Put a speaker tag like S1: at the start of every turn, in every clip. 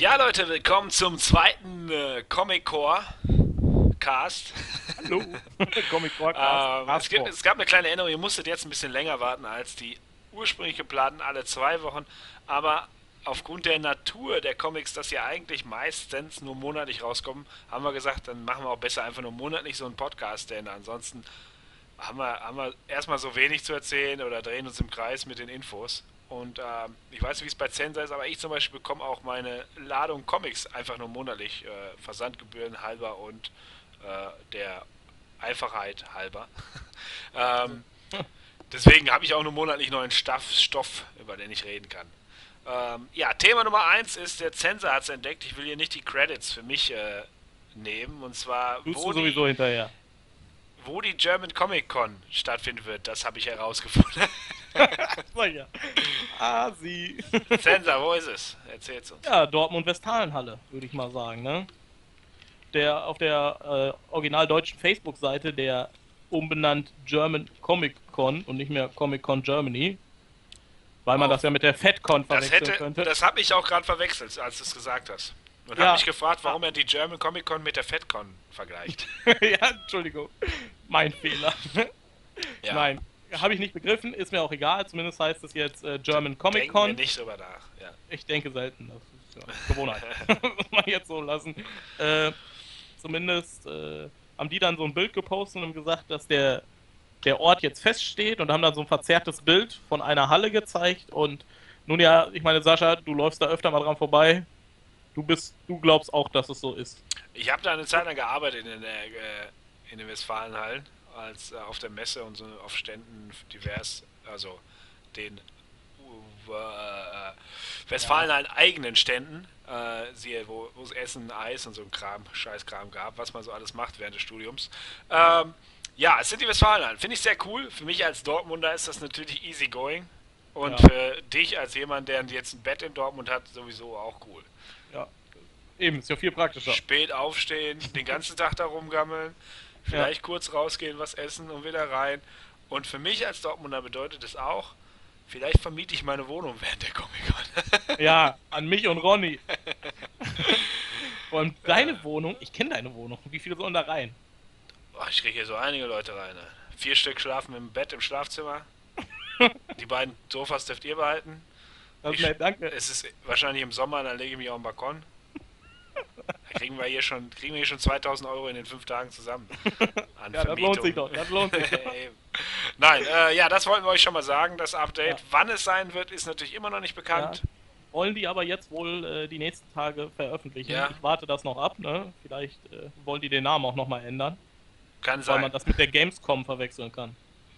S1: Ja, Leute, willkommen zum zweiten Comic Core Cast.
S2: Hallo, Comic Forecast.
S1: Es gab eine kleine Änderung. Ihr musstet jetzt ein bisschen länger warten als die ursprünglich geplanten alle 2 Wochen. Aber aufgrund der Natur der Comics, dass ja eigentlich meistens nur monatlich rauskommen, haben wir gesagt, dann machen wir auch besser einfach nur monatlich so einen Podcast. Denn ansonsten haben wir erstmal so wenig zu erzählen oder drehen uns im Kreis mit den Infos. Und ich weiß nicht, wie es bei Zenser ist, aber ich zum Beispiel bekomme auch meine Ladung Comics einfach nur monatlich, Versandgebühren halber und der Einfachheit halber. ähm, Deswegen habe ich auch nur monatlich neuen Stoff, über den ich reden kann. Ja, Thema Nummer eins ist, der Zenser hat es entdeckt. Ich will hier nicht die Credits für mich nehmen. Und zwar,
S2: Tust du sowieso hinterher.
S1: wo die German Comic Con stattfinden wird. Das habe ich herausgefunden.
S2: Sag ja. Sie.
S1: Zenser, wo ist es? Erzähl's uns.
S2: Ja, Dortmund-Westfalenhalle, würde ich mal sagen, ne? Auf der original deutschen Facebook-Seite, der umbenannt German Comic Con und nicht mehr Comic Con Germany, weil man
S1: Auf.
S2: das ja mit der FedCon verwechseln könnte.
S1: Das habe ich auch gerade verwechselt, als du es gesagt hast. Und
S2: Ja.
S1: habe mich gefragt, warum er die German Comic Con mit der FedCon vergleicht.
S2: Ja, Entschuldigung. Mein Fehler.
S1: Ja.
S2: Nein, habe ich nicht begriffen, ist mir auch egal. Zumindest heißt es jetzt German Comic
S1: Denken wir
S2: Con.
S1: nicht drüber nach. Ja.
S2: Ich denke selten, das ist ja Gewohnheit. Muss man jetzt so lassen. Zumindest haben die dann so ein Bild gepostet und haben gesagt, dass der Ort jetzt feststeht und haben dann so ein verzerrtes Bild von einer Halle gezeigt. Und nun ja, ich meine, Sascha, du läufst da öfter mal dran vorbei. Du glaubst auch, dass es so ist.
S1: Ich habe da eine Zeit lang gearbeitet in den Westfalenhallen, als auf der Messe und so auf Ständen divers, also den Westfalenhallen eigenen Ständen, siehe, wo es Essen, Eis und so ein Scheißkram gab, was man so alles macht während des Studiums. Ja, es sind die Westfalenhallen. Finde ich sehr cool. Für mich als Dortmunder ist das natürlich easy going. Und
S2: Ja.
S1: für dich als jemand, der jetzt ein Bett in Dortmund hat, sowieso auch cool.
S2: Ja, eben, ist ja viel praktischer.
S1: Spät aufstehen, den ganzen Tag da rumgammeln, vielleicht kurz rausgehen, was essen und wieder rein. Und für mich als Dortmunder bedeutet es auch, vielleicht vermiete ich meine Wohnung während der Comic-Con.
S2: Ja, an mich und Ronny. Vor allem deine Wohnung, ich kenne deine Wohnung. Wie viele sollen da rein?
S1: Boah, ich kriege hier so einige Leute rein. Ne? 4 Stück schlafen im Bett im Schlafzimmer. Die beiden Sofas dürft ihr behalten.
S2: Das ist nett, danke.
S1: Es ist wahrscheinlich im Sommer, dann lege ich mich auf den Balkon. Da kriegen wir hier schon 2000 Euro in den 5 Tagen zusammen. An
S2: Ja, das lohnt sich doch. Das lohnt sich doch.
S1: Eben. Nein, ja, das wollten wir euch schon mal sagen, das Update.
S2: Ja.
S1: Wann es sein wird, ist natürlich immer noch nicht bekannt.
S2: Ja. Wollen die aber jetzt wohl die nächsten Tage veröffentlichen.
S1: Ja.
S2: Ich warte das noch ab, ne? Vielleicht wollen die den Namen auch nochmal ändern,
S1: Kann
S2: weil
S1: sein.
S2: man das mit der Gamescom verwechseln kann.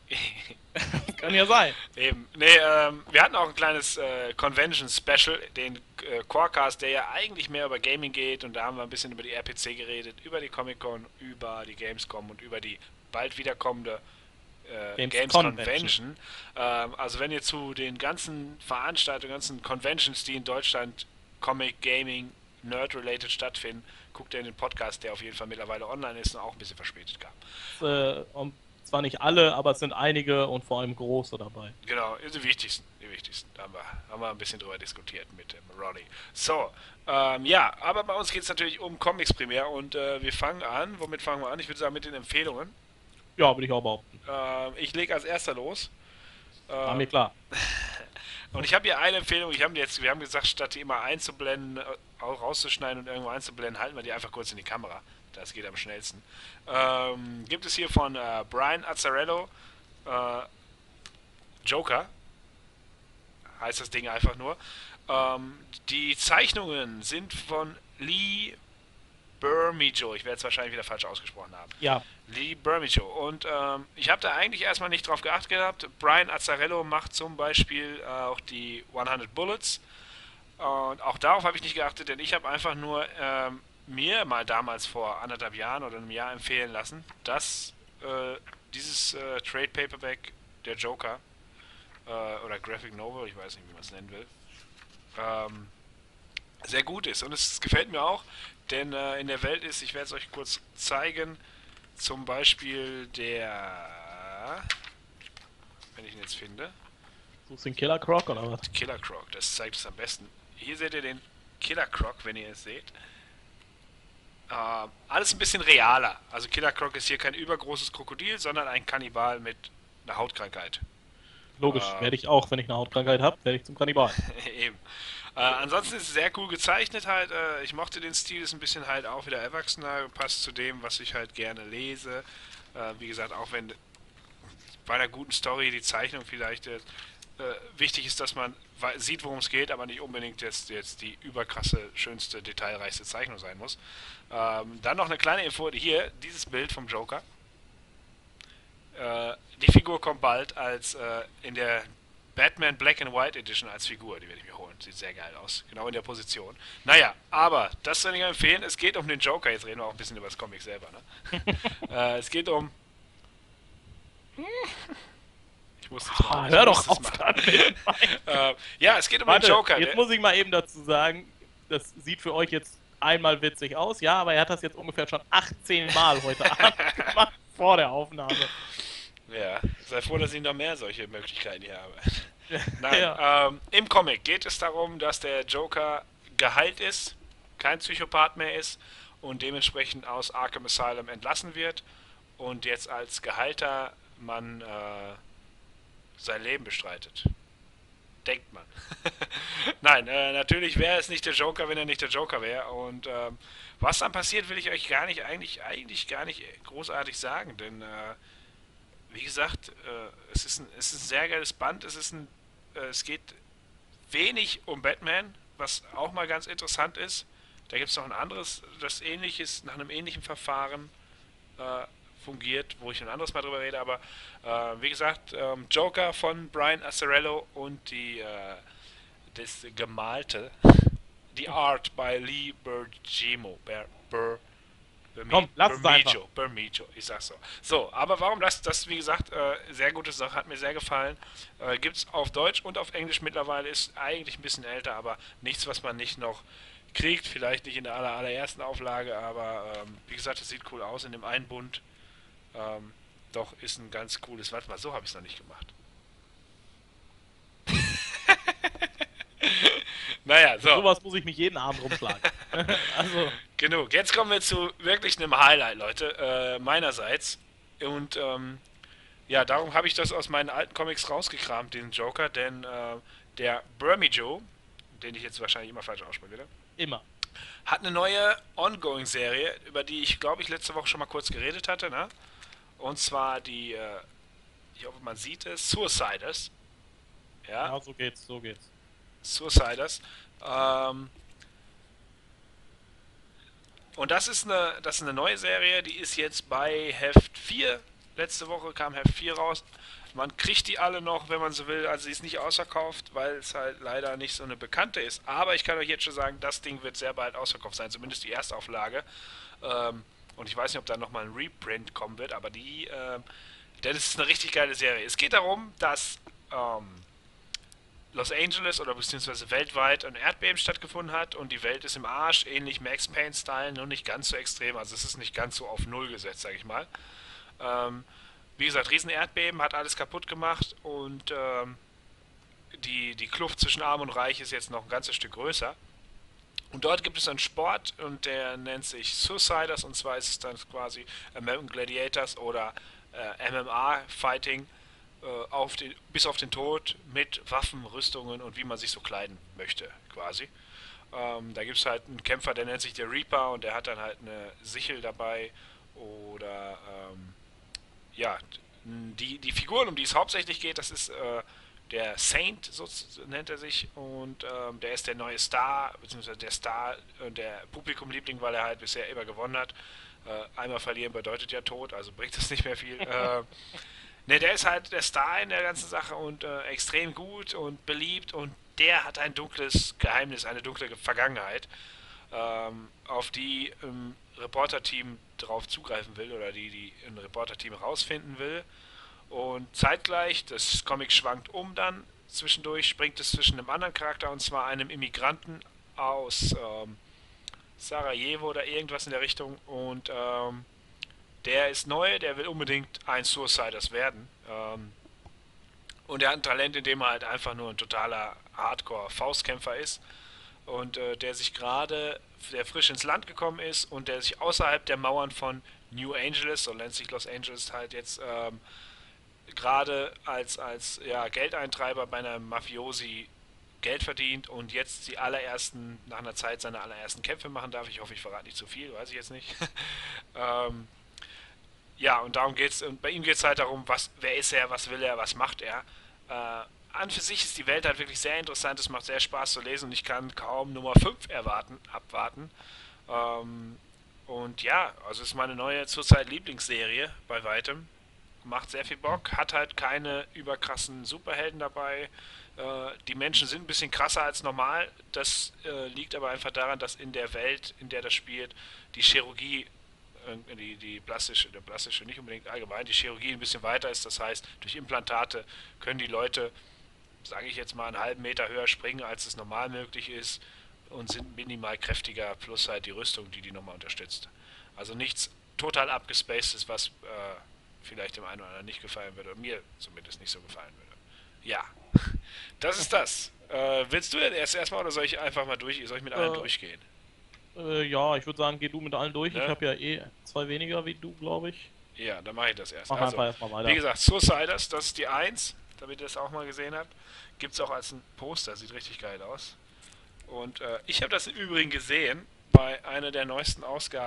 S2: Kann ja sein.
S1: Eben. Nee, wir hatten auch ein kleines Convention-Special, den Corecast, der ja eigentlich mehr über Gaming geht, und da haben wir ein bisschen über die RPC geredet, über die Comic-Con, über die Gamescom und über die bald wiederkommende Games Convention. Also wenn ihr zu den ganzen Veranstaltungen, ganzen Conventions, die in Deutschland Comic, Gaming, Nerd-related stattfinden, guckt ihr in den Podcast, der auf jeden Fall mittlerweile online ist und auch ein bisschen verspätet kam.
S2: Zwar nicht alle, aber es sind einige und vor allem große dabei.
S1: Genau, die wichtigsten. Die wichtigsten. Da haben wir ein bisschen drüber diskutiert mit dem Ronny. So, ja, aber bei uns geht es natürlich um Comics primär, und wir fangen an. Womit fangen wir an? Ich würde sagen mit den Empfehlungen.
S2: Ja, würde ich auch behaupten.
S1: Ich lege als erster los.
S2: War mir klar.
S1: Und ich habe hier eine Empfehlung. Wir haben gesagt, statt die immer einzublenden, auch rauszuschneiden und irgendwo einzublenden, halten wir die einfach kurz in die Kamera. Das geht am schnellsten. Gibt es hier von Brian Azzarello Joker. Heißt das Ding einfach nur. Die Zeichnungen sind von Lee Bermejo. Ich werde es wahrscheinlich wieder falsch ausgesprochen haben.
S2: Ja,
S1: Lee Bermejo. Und ich habe da eigentlich erstmal nicht drauf geachtet gehabt. Brian Azzarello macht zum Beispiel auch die 100 Bullets. Und auch darauf habe ich nicht geachtet, denn ich habe einfach nur mir mal damals vor 1,5 Jahren oder einem Jahr empfehlen lassen, dass dieses Trade Paperback, der Joker, oder Graphic Novel, ich weiß nicht, wie man es nennen will, sehr gut ist. Und es gefällt mir auch, denn in der Welt ist, ich werde es euch kurz zeigen, zum Beispiel wenn ich ihn jetzt finde,
S2: suchst du den Killer Croc oder was?
S1: Killer Croc, das zeigt es am besten. Hier seht ihr den Killer Croc, wenn ihr es seht. Alles ein bisschen realer. Also Killer Croc ist hier kein übergroßes Krokodil, sondern ein Kannibal mit einer Hautkrankheit.
S2: Logisch,
S1: Äh,
S2: werde ich auch, wenn ich eine Hautkrankheit habe, werde ich zum Kannibalen.
S1: eben. Ansonsten ist es sehr cool gezeichnet halt. Ich mochte den Stil, ist ein bisschen halt auch wieder erwachsener, passt zu dem, was ich halt gerne lese. Wie gesagt, auch wenn bei einer guten Story die Zeichnung vielleicht wichtig ist, dass man sieht, worum es geht, aber nicht unbedingt jetzt die überkrasse, schönste, detailreichste Zeichnung sein muss. Dann noch eine kleine Info, hier, dieses Bild vom Joker. Die Figur kommt bald als in der Batman Black and White Edition als Figur, die werde ich mir holen. Sieht sehr geil aus. Genau in der Position. Naja, aber das soll ich empfehlen. Es geht um den Joker. Jetzt reden wir auch ein bisschen über das Comic selber. Ne? Es geht um. Ich muss das machen.
S2: Hör doch auf damit.
S1: Ja, es geht um
S2: Warte,
S1: den Joker.
S2: jetzt muss ich mal eben dazu sagen, das sieht für euch jetzt einmal witzig aus, ja, aber er hat das jetzt ungefähr schon 18 Mal heute Abend gemacht vor der Aufnahme.
S1: Ja, sei froh, dass ich noch mehr solche Möglichkeiten hier habe. Nein,
S2: Ja.
S1: im Comic geht es darum, dass der Joker geheilt ist, kein Psychopath mehr ist und dementsprechend aus Arkham Asylum entlassen wird und jetzt als geheilter Mann sein Leben bestreitet. Denkt man. Nein, natürlich wäre es nicht der Joker, wenn er nicht der Joker wäre. Und was dann passiert, will ich euch eigentlich gar nicht großartig sagen, denn wie gesagt, es ist ein sehr geiles Band. Es geht wenig um Batman, was auch mal ganz interessant ist. Da gibt es noch ein anderes, das ähnliches, nach einem ähnlichen Verfahren fungiert, wo ich ein anderes Mal drüber rede, aber wie gesagt, Joker von Brian Azzarello und das Gemalte, die Art bei Lee Bergimo.
S2: Komm, lass es einfach.
S1: Bermejo, ich sag's so. So, aber warum das wie gesagt, sehr gute Sache, hat mir sehr gefallen. Gibt's auf Deutsch und auf Englisch mittlerweile, ist eigentlich ein bisschen älter, aber nichts, was man nicht noch kriegt, vielleicht nicht in der allerersten Auflage, aber wie gesagt, es sieht cool aus in dem einen Bund. Ähm, doch, ist ein ganz cooles, warte mal, so habe ich es noch nicht gemacht. Naja, so.
S2: Sowas muss ich mich jeden Abend rumschlagen. Also,
S1: Genug. Jetzt kommen wir zu wirklich einem Highlight, Leute, meinerseits. Und ja, darum habe ich das aus meinen alten Comics rausgekramt, den Joker, denn der Bermejo, den ich jetzt wahrscheinlich immer falsch ausspreche, wieder,
S2: immer.
S1: hat eine neue Ongoing-Serie, über die ich, glaube ich, letzte Woche schon mal kurz geredet hatte, ne? Und zwar die, ich hoffe, man sieht es, Suiciders. Ja,
S2: Ja, so geht's, so geht's.
S1: Suiciders. Ähm, Und das ist eine neue Serie, die ist jetzt bei Heft 4. Letzte Woche kam Heft 4 raus. Man kriegt die alle noch, wenn man so will. Also sie ist nicht ausverkauft, weil es halt leider nicht so eine bekannte ist. Aber ich kann euch jetzt schon sagen, das Ding wird sehr bald ausverkauft sein, zumindest die Erstauflage. Und ich weiß nicht, ob da nochmal ein Reprint kommen wird, aber das ist eine richtig geile Serie. Es geht darum, dass Los Angeles oder beziehungsweise weltweit ein Erdbeben stattgefunden hat und die Welt ist im Arsch, ähnlich Max Payne-Style, nur nicht ganz so extrem. Also es ist nicht ganz so auf Null gesetzt, sag ich mal. Ähm, Wie gesagt, riesen Erdbeben, hat alles kaputt gemacht und die Kluft zwischen Arm und Reich ist jetzt noch ein ganzes Stück größer. Und dort gibt es einen Sport und der nennt sich Suiciders und zwar ist es dann quasi American Gladiators oder MMA Fighting bis auf den Tod mit Waffen, Rüstungen und wie man sich so kleiden möchte, quasi. Da gibt es halt einen Kämpfer, der nennt sich der Reaper und der hat dann halt eine Sichel dabei oder ja, die Figuren, um die es hauptsächlich geht, das ist der Saint, so nennt er sich, und der ist der neue Star, beziehungsweise der Star, der Publikumliebling, weil er halt bisher immer gewonnen hat. Einmal verlieren bedeutet ja Tod, also bringt das nicht mehr viel. Ne, der ist halt der Star in der ganzen Sache und extrem gut und beliebt und der hat ein dunkles Geheimnis, eine dunkle Vergangenheit, auf die ein Reporter-Team drauf zugreifen will oder die ein Reporter-Team rausfinden will. Und zeitgleich, das Comic schwankt um dann, zwischendurch springt es zwischen einem anderen Charakter und zwar einem Immigranten aus Sarajevo oder irgendwas in der Richtung und der ist neu, der will unbedingt ein Suiciders werden. Und er hat ein Talent, in dem er halt einfach nur ein totaler Hardcore-Faustkämpfer ist. und der frisch ins Land gekommen ist und der sich außerhalb der Mauern von New Angeles, so nennt sich Los Angeles halt jetzt, gerade als ja, Geldeintreiber bei einer Mafiosi Geld verdient und jetzt nach einer Zeit seine allerersten Kämpfe machen darf. Ich hoffe, ich verrate nicht zu viel, weiß ich jetzt nicht. ähm, ja, und darum geht's. Und bei ihm geht es halt darum, wer ist er, was will er, was macht er. An für sich ist die Welt halt wirklich sehr interessant, es macht sehr Spaß zu lesen und ich kann kaum Nummer 5 abwarten. Ähm, und ja, also ist meine neue zurzeit Lieblingsserie bei weitem. Macht sehr viel Bock, hat halt keine überkrassen Superhelden dabei. Die Menschen sind ein bisschen krasser als normal. Das liegt aber einfach daran, dass in der Welt, in der das spielt, die Chirurgie, der plastische nicht unbedingt allgemein, die Chirurgie ein bisschen weiter ist. Das heißt, durch Implantate können die Leute, sage ich jetzt mal, einen halben Meter höher springen, als es normal möglich ist und sind minimal kräftiger, plus halt die Rüstung, die nochmal unterstützt. Also nichts total abgespacedes, was vielleicht dem einen oder anderen nicht gefallen würde, oder mir zumindest nicht so gefallen würde. Ja, das ist das. Willst du denn erstmal oder soll ich einfach mal soll ich mit allen
S2: Äh,
S1: durchgehen?
S2: ja, ich würde sagen, geh du mit allen durch. Ich
S1: Ne?
S2: habe ja eh zwei weniger wie du, glaube ich.
S1: Ja, dann mache ich das erst.
S2: Mach
S1: Also,
S2: einfach erstmal
S1: wie
S2: weiter.
S1: gesagt, Suiciders, das ist die eins, damit ihr das auch mal gesehen habt. Gibt es auch als ein Poster, sieht richtig geil aus. Und ich habe das im Übrigen gesehen bei einer der neuesten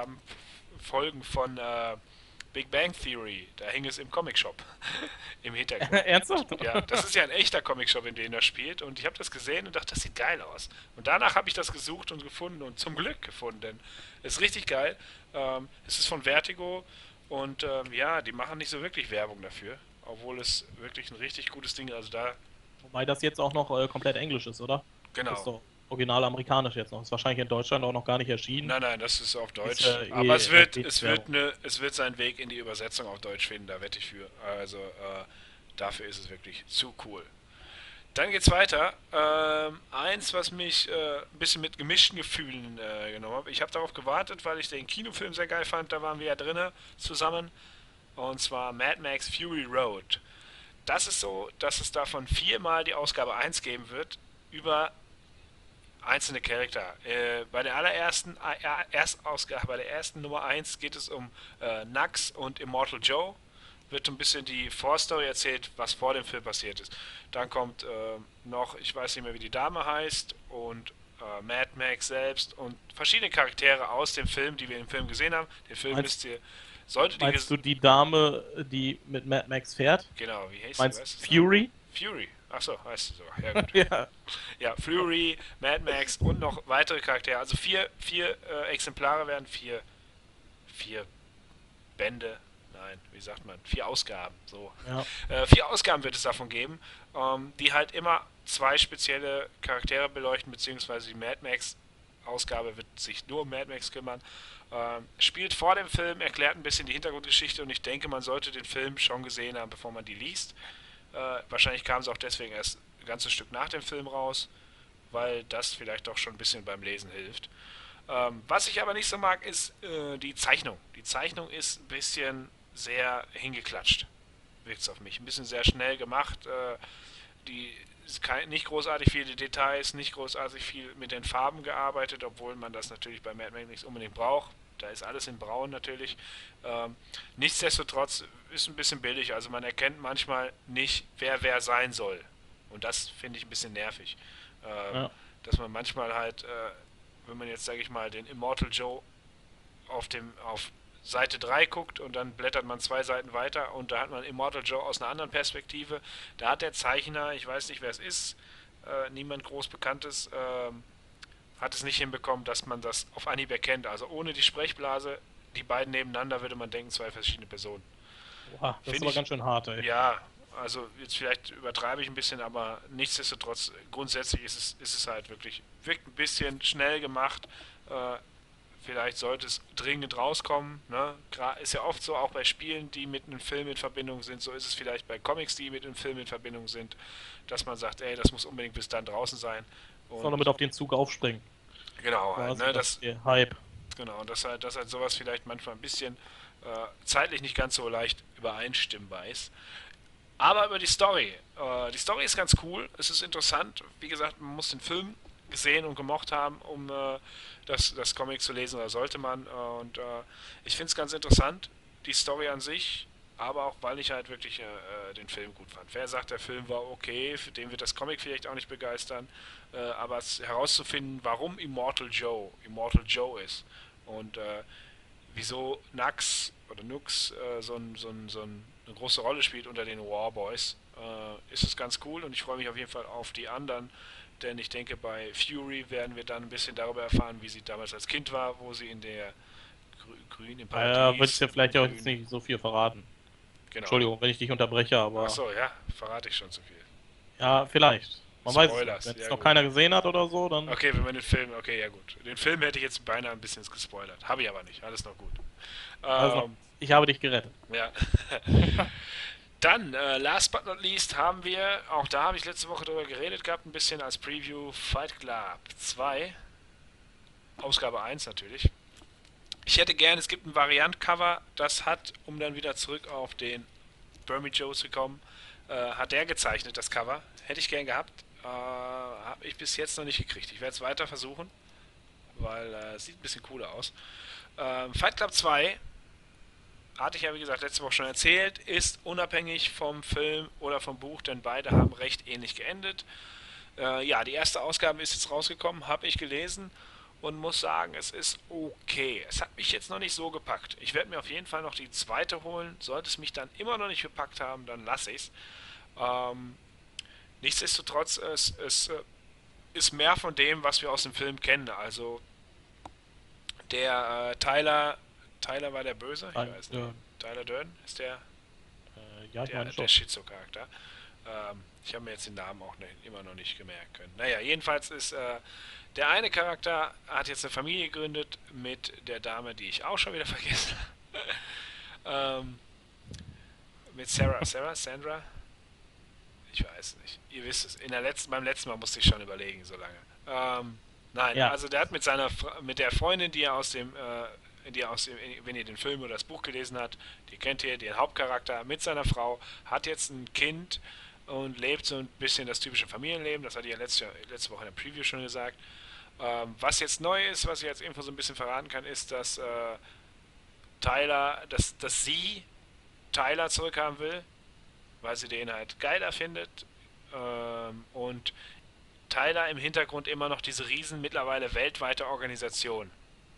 S1: Folgen von Big Bang Theory. Da hing es im Comic-Shop im Hintergrund.
S2: Ernsthaft?
S1: Ja, das ist ja ein echter Comic-Shop, in dem er spielt. Und ich habe das gesehen und dachte, das sieht geil aus. Und danach habe ich das gesucht und gefunden und zum Glück gefunden, denn es ist richtig geil. Es ist von Vertigo und ja, die machen nicht so wirklich Werbung dafür. Obwohl es wirklich ein richtig gutes Ding ist. Also da,
S2: Wobei das jetzt auch noch komplett Englisch ist, oder? Das ist
S1: genau.
S2: doch original amerikanisch jetzt noch. Ist wahrscheinlich in Deutschland auch noch gar nicht erschienen.
S1: Nein, nein, das ist auf
S2: Ist
S1: Deutsch.
S2: ja
S1: Aber
S2: eh wenig Werbung.
S1: es wird seinen Weg in die Übersetzung auf Deutsch finden, da wette ich für. Also dafür ist es wirklich zu cool. Dann geht's weiter. Eins, was mich ein bisschen mit gemischten Gefühlen genommen hat. Ich habe darauf gewartet, weil ich den Kinofilm sehr geil fand. Da waren wir ja drinnen zusammen. Und zwar Mad Max Fury Road. Das ist so, dass es davon viermal die Ausgabe eins geben wird über einzelne Charakter. Bei der allerersten Erstausgabe, bei der ersten Nummer eins geht es um Nux und Immortal Joe. Wird ein bisschen die Vorstory erzählt, was vor dem Film passiert ist. Dann kommt noch, ich weiß nicht mehr, wie die Dame heißt, und Mad Max selbst und verschiedene Charaktere aus dem Film, die wir im Film gesehen haben. Den Film
S2: Meinst,
S1: müsst ihr, solltet ihr,
S2: meinst du die Dame, die mit Mad Max fährt?
S1: genau, wie heißt sie,
S2: Meinst
S1: weißt du es noch?
S2: Fury?
S1: Fury. Achso, heißt sie so. Ja, gut.
S2: Ja.
S1: Ja, Fury, Mad Max und noch weitere Charaktere. Also vier Exemplare werden vier Bände, nein, wie sagt man, vier Ausgaben, so.
S2: Ja.
S1: Vier Ausgaben wird es davon geben, die halt immer zwei spezielle Charaktere beleuchten, beziehungsweise die Mad Max Ausgabe wird sich nur um Mad Max kümmern. Spielt vor dem Film, erklärt ein bisschen die Hintergrundgeschichte und ich denke, man sollte den Film schon gesehen haben, bevor man die liest. Wahrscheinlich kam es auch deswegen erst ein ganzes Stück nach dem Film raus, weil das vielleicht doch schon ein bisschen beim Lesen hilft. Was ich aber nicht so mag, ist die Zeichnung. Die Zeichnung ist ein bisschen sehr hingeklatscht, wirkt es auf mich. Ein bisschen sehr schnell gemacht. Die nicht großartig viele Details, nicht großartig viel mit den Farben gearbeitet, obwohl man das natürlich bei Mad Max nicht unbedingt braucht. Da ist alles in Braun natürlich. Nichtsdestotrotz ist ein bisschen billig. Also man erkennt manchmal nicht, wer sein soll. Und das finde ich ein bisschen nervig.
S2: Ja.
S1: Dass man manchmal halt, wenn man jetzt, sage ich mal, den Immortal Joe auf Seite 3 guckt und dann blättert man zwei Seiten weiter und da hat man Immortal Joe aus einer anderen Perspektive. Da hat der Zeichner, ich weiß nicht wer es ist, niemand groß Bekanntes, hat es nicht hinbekommen, dass man das auf Anhieb erkennt. Also ohne die Sprechblase, die beiden nebeneinander würde man denken, zwei verschiedene Personen.
S2: Oha, das ist
S1: Finde
S2: aber
S1: ich,
S2: ganz schön hart, ey.
S1: ja, also jetzt vielleicht übertreibe ich ein bisschen, aber nichtsdestotrotz, grundsätzlich ist es halt wirklich, wirkt ein bisschen schnell gemacht. Äh, Vielleicht sollte es dringend rauskommen. Ne? Ist ja oft so, auch bei Spielen, die mit einem Film in Verbindung sind. So ist es vielleicht bei Comics, die mit einem Film in Verbindung sind, dass man sagt, ey, das muss unbedingt bis dann draußen sein.
S2: Soll
S1: Und
S2: damit auf den Zug aufspringen.
S1: genau halt,
S2: Quasi
S1: ne,
S2: das ist der Hype.
S1: genau, dass halt sowas vielleicht manchmal ein bisschen zeitlich nicht ganz so leicht übereinstimmbar ist. Aber über die Story. Die Story ist ganz cool, es ist interessant. Wie gesagt, man muss den Film gesehen und gemocht haben, um das Comic zu lesen, oder sollte man. Ich finde es ganz interessant, die Story an sich, aber auch, weil ich halt wirklich den Film gut fand. Wer sagt, der Film war okay, für den wird das Comic vielleicht auch nicht begeistern, aber herauszufinden, warum Immortal Joe ist und wieso Nux eine große Rolle spielt unter den Warboys, ist es ganz cool und ich freue mich auf jeden Fall auf die anderen, denn ich denke, bei Fury werden wir dann ein bisschen darüber erfahren, wie sie damals als Kind war, wo sie in der Grün im
S2: Wird es
S1: Paradies.
S2: ja vielleicht auch jetzt
S1: Grün,
S2: nicht so viel verraten.
S1: genau.
S2: Entschuldigung, wenn ich dich unterbreche, aber
S1: Achso, ja, verrate ich schon zu viel.
S2: ja, vielleicht. Man weiß es nicht.
S1: Spoilers,
S2: Wenn es
S1: ja
S2: noch
S1: gut.
S2: keiner gesehen hat oder so, dann.
S1: Okay, wenn man den Film, okay, ja gut. Den Film hätte ich jetzt beinahe ein bisschen gespoilert. Habe ich aber nicht, alles noch gut.
S2: Also, ich habe dich gerettet.
S1: Ja. Dann, last but not least, haben wir, auch da habe ich letzte Woche drüber geredet gehabt, ein bisschen als Preview, Fight Club 2, Ausgabe 1 natürlich. Ich hätte gern, es gibt ein Variant-Cover, das hat, um dann wieder zurück auf den Burmy Joe zu kommen, hat der gezeichnet, das Cover. Hätte ich gern gehabt, habe ich bis jetzt noch nicht gekriegt. Ich werde es weiter versuchen, weil es sieht ein bisschen cooler aus. Fight Club 2, hatte ich ja wie gesagt letzte Woche schon erzählt, ist unabhängig vom Film oder vom Buch, denn beide haben recht ähnlich geendet. Ja, die erste Ausgabe ist jetzt rausgekommen, habe ich gelesen und muss sagen, es ist okay. Es hat mich jetzt noch nicht so gepackt. Ich werde mir auf jeden Fall noch die zweite holen. Sollte es mich dann immer noch nicht gepackt haben, dann lasse ich es. Nichtsdestotrotz, es ist mehr von dem, was wir aus dem Film kennen. Also der Tyler war der Böse? Ich weiß nicht. Tyler Durden ist
S2: Ja, ich meine schon.
S1: der Schizo-Charakter. Ich habe mir jetzt den Namen auch immer noch nicht gemerkt können. Naja, jedenfalls ist der eine Charakter hat jetzt eine Familie gegründet mit der Dame, die ich auch schon wieder vergessen habe. Mit Sandra? Ich weiß nicht. Ihr wisst es. Beim letzten Mal musste ich schon überlegen, so lange. Nein,
S2: Ja.
S1: also der hat mit der Freundin, wenn ihr den Film oder das Buch gelesen habt, die kennt ihr, den Hauptcharakter mit seiner Frau, hat jetzt ein Kind und lebt so ein bisschen das typische Familienleben. Das hatte ich ja letzte Woche in der Preview schon gesagt. Was jetzt neu ist, was ich jetzt irgendwo so ein bisschen verraten kann, ist, dass dass sie Tyler zurückhaben will, weil sie den halt geiler findet. Und Tyler im Hintergrund immer noch diese riesen, mittlerweile weltweite Organisation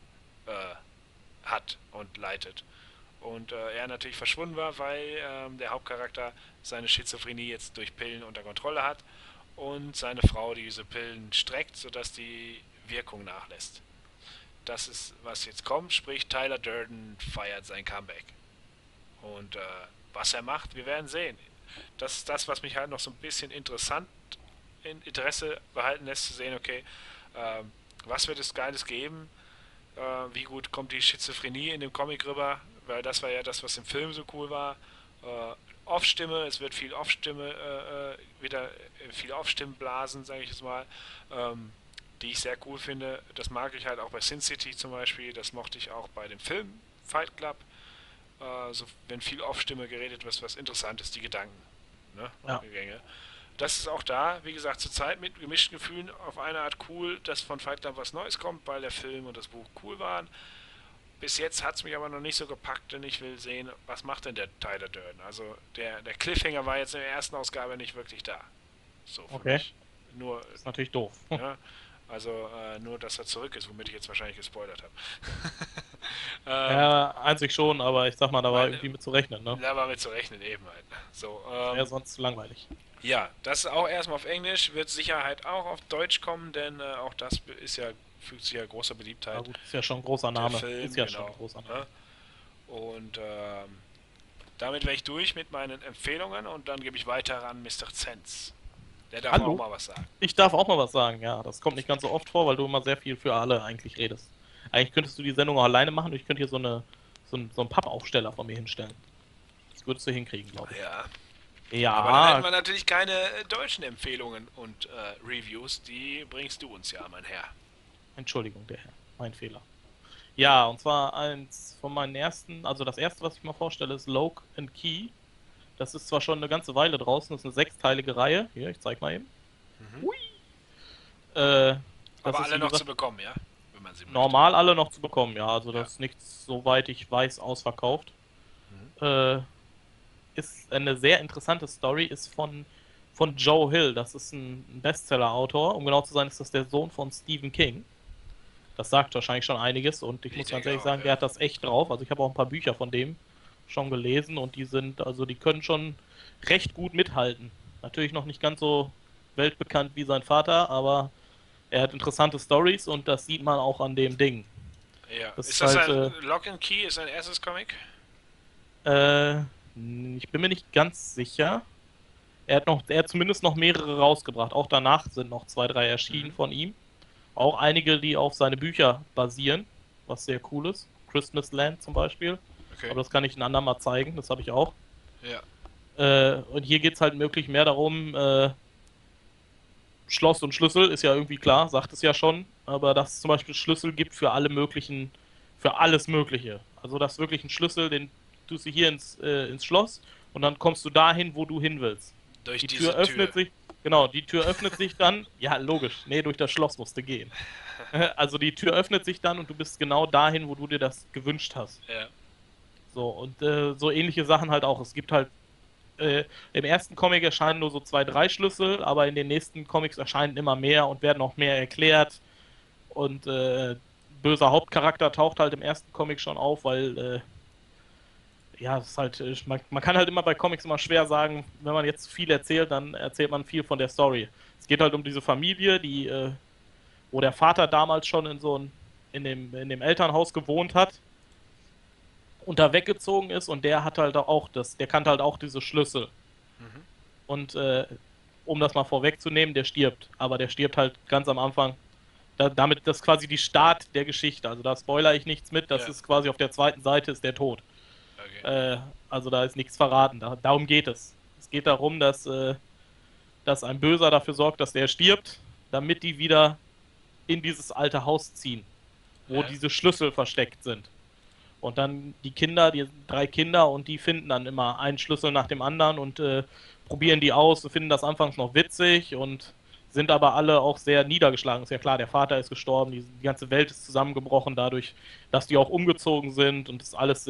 S1: hat und leitet. Und er natürlich verschwunden war, weil der Hauptcharakter seine Schizophrenie jetzt durch Pillen unter Kontrolle hat und seine Frau diese Pillen streckt, sodass die Wirkung nachlässt. Das ist, was jetzt kommt, sprich Tyler Durden feiert sein Comeback. Und was er macht, wir werden sehen. Das ist das, was mich halt noch so ein bisschen Interesse behalten lässt, zu sehen, okay, was wird es Geiles geben? Wie gut kommt die Schizophrenie in dem Comic rüber? Weil das war ja das, was im Film so cool war. Off-Stimme, es wird viel Off-Stimme, wieder viel Off-Stimmblasen, sage ich jetzt mal, die ich sehr cool finde. Das mag ich halt auch bei Sin City zum Beispiel, das mochte ich auch bei dem Film Fight Club. So, wenn viel Off-Stimme geredet wird, was interessant ist, die Gedanken, ne?
S2: Ja.
S1: Die Gänge. Das ist auch da, wie gesagt, zurzeit mit gemischten Gefühlen auf eine Art cool, dass von Fight Club was Neues kommt, weil der Film und das Buch cool waren. Bis jetzt hat es mich aber noch nicht so gepackt, denn ich will sehen, was macht denn der Tyler Durden. Also der Cliffhanger war jetzt in der ersten Ausgabe nicht wirklich da. So für
S2: Okay.
S1: mich. Nur,
S2: Das ist natürlich doof.
S1: ja, also nur, dass er zurück ist, womit ich jetzt wahrscheinlich gespoilert habe.
S2: Ja, einzig schon, aber ich sag mal, da war
S1: Meine-
S2: irgendwie mit zu rechnen, ne?
S1: Da war mit zu rechnen eben halt. So,
S2: Wäre sonst zu langweilig.
S1: ja, das ist auch erstmal auf Englisch, wird sicher halt auch auf Deutsch kommen, denn auch das fügt sich ja großer Beliebtheit.
S2: Na gut, ist ja schon ein großer Name.
S1: Film,
S2: Ist ja
S1: genau,
S2: schon ein großer Name.
S1: ne? Und damit wäre ich durch mit meinen Empfehlungen und dann gebe ich weiter an Mr. Zenz. Der darf
S2: Hallo.
S1: auch mal was sagen.
S2: Ich darf auch mal was sagen, ja. Das kommt nicht ganz so oft vor, weil du immer sehr viel für alle eigentlich redest. Eigentlich könntest du die Sendung auch alleine machen und ich könnte hier so einen Pappaufsteller von mir hinstellen. Das würdest du hinkriegen, glaube ich.
S1: Ja,
S2: Ja,
S1: aber dann hätten wir natürlich keine deutschen Empfehlungen und Reviews. Die bringst du uns ja, mein Herr.
S2: Entschuldigung, der Herr. Mein Fehler. Ja, und zwar eins von meinen ersten, also das erste, was ich mal vorstelle, ist Lock and Key. Das ist zwar schon eine ganze Weile draußen, das ist eine 6-teilige Reihe. Hier, ich zeig mal eben.
S1: Mhm.
S2: Hui. Das
S1: Aber
S2: ist,
S1: alle
S2: wie
S1: noch
S2: gesagt,
S1: zu bekommen, ja? Wenn man sie möchte.
S2: normal alle noch zu bekommen, ja. Also
S1: Ja.
S2: das ist nichts, soweit ich weiß, ausverkauft.
S1: Mhm.
S2: Äh, ist eine sehr interessante Story, ist von Joe Hill. Das ist ein Bestseller-Autor. Um genau zu sein, ist das der Sohn von Stephen King. Das sagt wahrscheinlich schon einiges und ich
S1: Ich
S2: muss ganz
S1: denke
S2: ehrlich
S1: auch,
S2: sagen,
S1: ja.
S2: der hat das echt drauf. Also ich habe auch ein paar Bücher von dem schon gelesen und die sind, also die können schon recht gut mithalten. Natürlich noch nicht ganz so weltbekannt wie sein Vater, aber er hat interessante Stories und das sieht man auch an dem Ding.
S1: Ja.
S2: Das
S1: Ist
S2: ist
S1: das
S2: halt,
S1: ein Lock and Key? Ist ein erstes Comic?
S2: äh, ich bin mir nicht ganz sicher. Er hat zumindest noch mehrere rausgebracht. Auch danach sind noch zwei, drei erschienen
S1: Mhm.
S2: von ihm. Auch einige, die auf seine Bücher basieren, was sehr cool ist. Christmas Land zum Beispiel.
S1: Okay.
S2: Aber das kann ich ein andermal zeigen, das habe ich auch.
S1: Ja.
S2: Und hier geht es halt wirklich mehr darum, Schloss und Schlüssel ist ja irgendwie klar, sagt es ja schon, aber dass es zum Beispiel Schlüssel gibt für alle möglichen, für alles Mögliche. Also dass wirklich ein Schlüssel, den tust du hier ins Schloss und dann kommst du dahin, wo du hin willst.
S1: Durch
S2: Die Tür
S1: diese Tür.
S2: öffnet sich, genau, die Tür öffnet sich dann, ja, logisch, nee, durch das Schloss musst du gehen. Also die Tür öffnet sich dann und du bist genau dahin, wo du dir das gewünscht hast.
S1: Ja.
S2: So, und so ähnliche Sachen halt auch. Es gibt halt im ersten Comic erscheinen nur so zwei, drei Schlüssel, aber in den nächsten Comics erscheinen immer mehr und werden auch mehr erklärt. Und böser Hauptcharakter taucht halt im ersten Comic schon auf, weil ja, es ist halt, man kann halt immer bei Comics immer schwer sagen, wenn man jetzt viel erzählt, dann erzählt man viel von der Story. Es geht halt um diese Familie, wo der Vater damals schon in dem Elternhaus gewohnt hat und da weggezogen ist und der hat halt auch der kannte halt auch diese Schlüssel.
S1: Mhm.
S2: Und um das mal vorwegzunehmen, der stirbt. Aber der stirbt halt ganz am Anfang. Damit, das ist quasi die Start der Geschichte. Also da spoilere ich nichts mit. Das
S1: Ja.
S2: ist quasi auf der zweiten Seite ist der tot.
S1: Okay.
S2: Also da ist nichts verraten. Darum geht es. Es geht darum, dass ein Böser dafür sorgt, dass der stirbt, damit die wieder in dieses alte Haus ziehen, wo
S1: Ja.
S2: diese Schlüssel versteckt sind. Und dann die Kinder, die drei Kinder, und die finden dann immer einen Schlüssel nach dem anderen und probieren die aus und finden das anfangs noch witzig und sind aber alle auch sehr niedergeschlagen. Ist ja klar, der Vater ist gestorben, die ganze Welt ist zusammengebrochen dadurch, dass die auch umgezogen sind und ist alles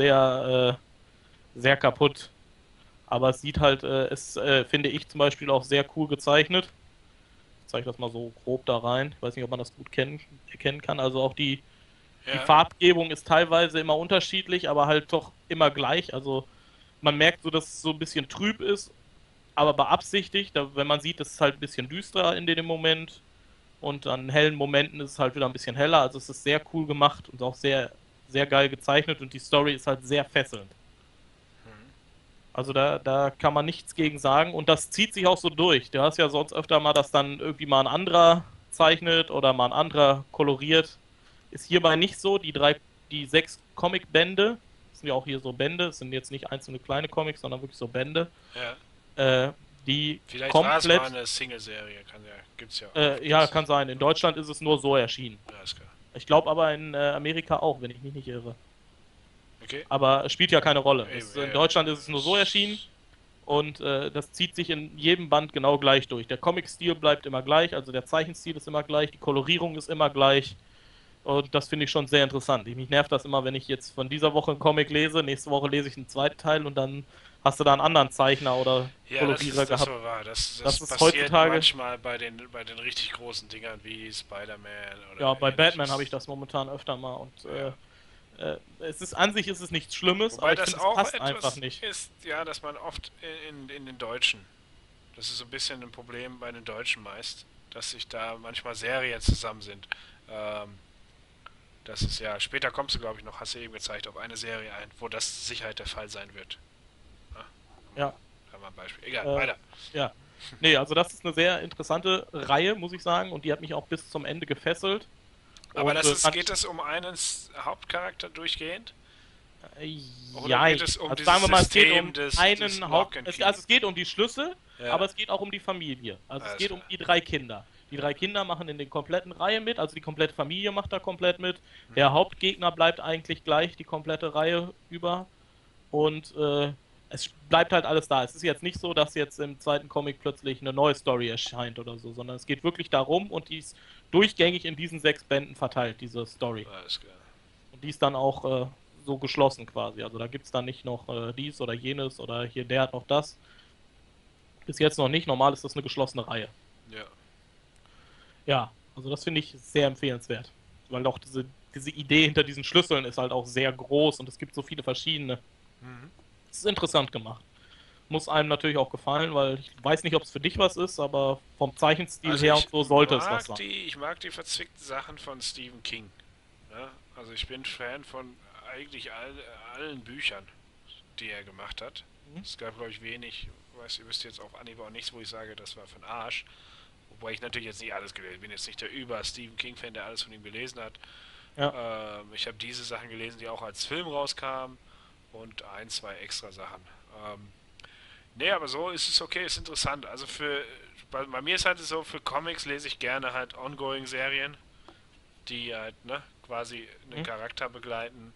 S2: sehr kaputt. Aber es sieht halt, finde ich zum Beispiel auch sehr cool gezeichnet. Ich zeige das mal so grob da rein. Ich weiß nicht, ob man das gut erkennen kann. Also auch die
S1: Ja.
S2: Farbgebung ist teilweise immer unterschiedlich, aber halt doch immer gleich. Also man merkt so, dass es so ein bisschen trüb ist, aber beabsichtigt. Wenn man sieht, es ist halt ein bisschen düsterer in dem Moment und an hellen Momenten ist es halt wieder ein bisschen heller. Also es ist sehr cool gemacht und auch sehr, sehr geil gezeichnet und die Story ist halt sehr fesselnd.
S1: Mhm.
S2: Also da kann man nichts gegen sagen und das zieht sich auch so durch. Du hast ja sonst öfter mal, dass dann irgendwie mal ein anderer zeichnet oder mal ein anderer koloriert. Ist hierbei nicht so. Die 6 Comic-Bände, das sind ja auch hier so Bände, das sind jetzt nicht einzelne kleine Comics, sondern wirklich so Bände,
S1: Ja.
S2: die
S1: Vielleicht war es mal
S2: komplett,
S1: eine Single-Serie. Gibt's ja
S2: ja,
S1: oft.
S2: kann sein. In Deutschland ist es nur so erschienen.
S1: Ja, ist klar.
S2: Ich glaube aber in Amerika auch, wenn ich mich nicht irre.
S1: Okay.
S2: Aber es spielt ja keine Rolle.
S1: Eben,
S2: In Deutschland ist es nur so erschienen. Und das zieht sich in jedem Band genau gleich durch. Der Comic-Stil bleibt immer gleich, also der Zeichenstil ist immer gleich, die Kolorierung ist immer gleich. Und das finde ich schon sehr interessant. Mich nervt das immer, wenn ich jetzt von dieser Woche einen Comic lese, nächste Woche lese ich einen zweiten Teil und dann hast du da einen anderen Zeichner oder
S1: Ja, das
S2: Kolorierer
S1: ist das
S2: gehabt.
S1: so wahr. Das
S2: Das ist
S1: passiert
S2: heutzutage,
S1: manchmal bei den richtig großen Dingern wie Spider-Man oder
S2: ja, bei
S1: ähnliches.
S2: Batman habe ich das momentan öfter mal. Und
S1: Ja.
S2: an sich ist es nichts Schlimmes, aber
S1: Wobei
S2: ich
S1: das
S2: finde, es
S1: auch
S2: passt
S1: etwas
S2: einfach nicht.
S1: ist, ja, dass man oft in den Deutschen, das ist so ein bisschen ein Problem bei den Deutschen meist, dass sich da manchmal Serien zusammen sind. Das ist ja, später kommst du, glaube ich, noch, hast du eben gezeigt, auf eine Serie ein, wo das Sicherheit der Fall sein wird.
S2: Ja,
S1: Mal ein Beispiel. Egal,
S2: äh,
S1: weiter.
S2: ja. Nee, also das ist eine sehr interessante Reihe, muss ich sagen, und die hat mich auch bis zum Ende gefesselt.
S1: Aber
S2: Und
S1: geht es um einen Hauptcharakter durchgehend?
S2: äh,
S1: Oder geht es um
S2: also
S1: dieses
S2: sagen wir mal, es geht
S1: System
S2: um
S1: des
S2: einen
S1: Lock and Key?
S2: Also es geht um die Schlüssel,
S1: Ja,
S2: aber es geht auch um die Familie. Also es
S1: alles
S2: geht um
S1: klar.
S2: die drei Kinder. Die drei Kinder machen in der kompletten Reihe mit, also die komplette Familie macht da komplett mit.
S1: Mhm.
S2: Der Hauptgegner bleibt eigentlich gleich die komplette Reihe über. Und es bleibt halt alles da. Es ist jetzt nicht so, dass jetzt im zweiten Comic plötzlich eine neue Story erscheint oder so, sondern es geht wirklich darum und durchgängig in diesen 6 Bänden verteilt, diese Story.
S1: Alles klar.
S2: Und die ist dann auch so geschlossen quasi. Also da gibt es dann nicht noch dies oder jenes oder hier der hat noch das. Bis jetzt noch nicht. Normal ist das eine geschlossene Reihe.
S1: Ja.
S2: Ja, also das finde ich sehr empfehlenswert. Weil auch diese Idee hinter diesen Schlüsseln ist halt auch sehr groß und es gibt so viele verschiedene.
S1: Mhm.
S2: Es ist interessant gemacht. Muss einem natürlich auch gefallen, weil ich weiß nicht, ob es für dich was ist, aber vom Zeichenstil
S1: Also
S2: her und so sollte es was sein.
S1: ich mag die verzwickten Sachen von Stephen King. Ja? Also ich bin Fan von eigentlich allen Büchern, die er gemacht hat.
S2: Mhm.
S1: Es gab, glaube ich, wenig, ihr wisst jetzt auf Anhieb auch nichts, wo ich sage, das war für den Arsch. Wobei ich natürlich jetzt nicht alles gelesen bin, jetzt nicht der Stephen King-Fan, der alles von ihm gelesen hat.
S2: Ja.
S1: Ich habe diese Sachen gelesen, die auch als Film rauskamen und ein, zwei extra Sachen. Nee, aber so ist es okay, ist interessant. Also bei mir ist halt so, für Comics lese ich gerne halt Ongoing-Serien, die halt, ne, quasi einen
S2: Mhm.
S1: Charakter begleiten.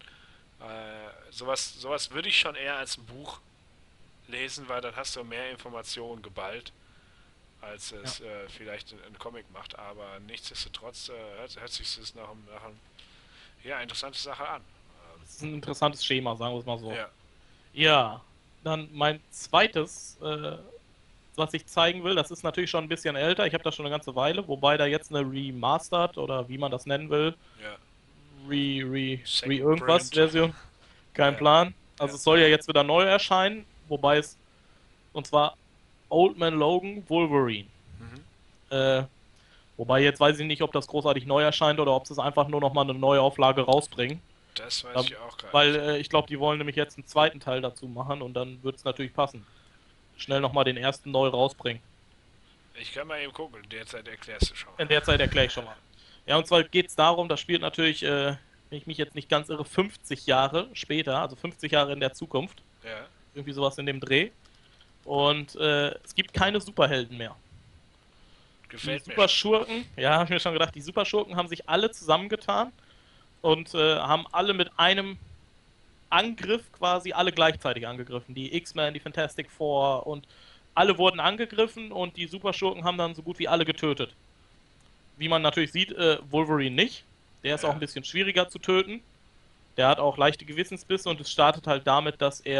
S1: Sowas würde ich schon eher als ein Buch lesen, weil dann hast du mehr Informationen geballt, als
S2: Ja.
S1: es vielleicht ein Comic macht. Aber nichtsdestotrotz hört sich das nach einem ja, interessante Sache an.
S2: Das ist ein interessantes Schema, sagen wir es mal so.
S1: Ja,
S2: Ja, dann mein zweites, was ich zeigen will, das ist natürlich schon ein bisschen älter. Ich habe das schon eine ganze Weile, wobei da jetzt eine Remastered oder wie man das nennen will,
S1: ja.
S2: Re
S1: Second
S2: irgendwas
S1: Print.
S2: Version, kein
S1: Ja,
S2: Plan.
S1: ja.
S2: Also es soll ja jetzt wieder neu erscheinen, wobei es, und zwar Old Man Logan Wolverine.
S1: Mhm.
S2: Äh, Wobei jetzt weiß ich nicht, ob das großartig neu erscheint oder ob sie es einfach nur nochmal eine neue Auflage rausbringen.
S1: Das weiß
S2: Da,
S1: ich auch gerade
S2: weil
S1: nicht.
S2: ich glaube, die wollen nämlich jetzt einen zweiten Teil dazu machen und dann wird es natürlich passen. Schnell nochmal den ersten neu rausbringen.
S1: Ich kann mal eben gucken, derzeit erklärst du schon.
S2: In der Zeit erkläre ich schon mal. Ja, und zwar geht es darum, das spielt natürlich, wenn ich mich jetzt nicht ganz irre, 50 Jahre später, also 50 Jahre in der Zukunft.
S1: Ja,
S2: Irgendwie sowas in dem Dreh. Und es gibt keine Superhelden mehr. Die
S1: gefällt mir schon.
S2: Superschurken, ja, habe ich mir schon gedacht, die Superschurken haben sich alle zusammengetan und haben alle mit einem Angriff quasi alle gleichzeitig angegriffen. Die X-Men, die Fantastic Four und alle wurden angegriffen und die Superschurken haben dann so gut wie alle getötet. Wie man natürlich sieht, Wolverine nicht. Der ist auch ein
S1: Ja,
S2: bisschen schwieriger zu töten. Der hat auch leichte Gewissensbisse und es startet halt damit,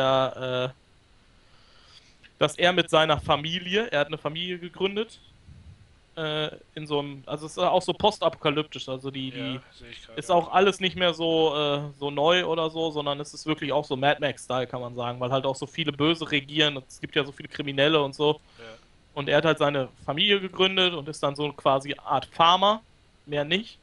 S2: dass er mit seiner Familie, er hat eine Familie gegründet, in so einem, also es ist auch so postapokalyptisch, also die
S1: ja, sehe ich
S2: ist
S1: gerade
S2: auch
S1: auch.
S2: alles nicht mehr so neu oder so, sondern es ist wirklich auch so Mad Max-Style, kann man sagen, weil halt auch so viele Böse regieren, es gibt ja so viele Kriminelle und so.
S1: Ja,
S2: Und er hat halt seine Familie gegründet und ist dann so quasi Art Farmer, mehr nicht.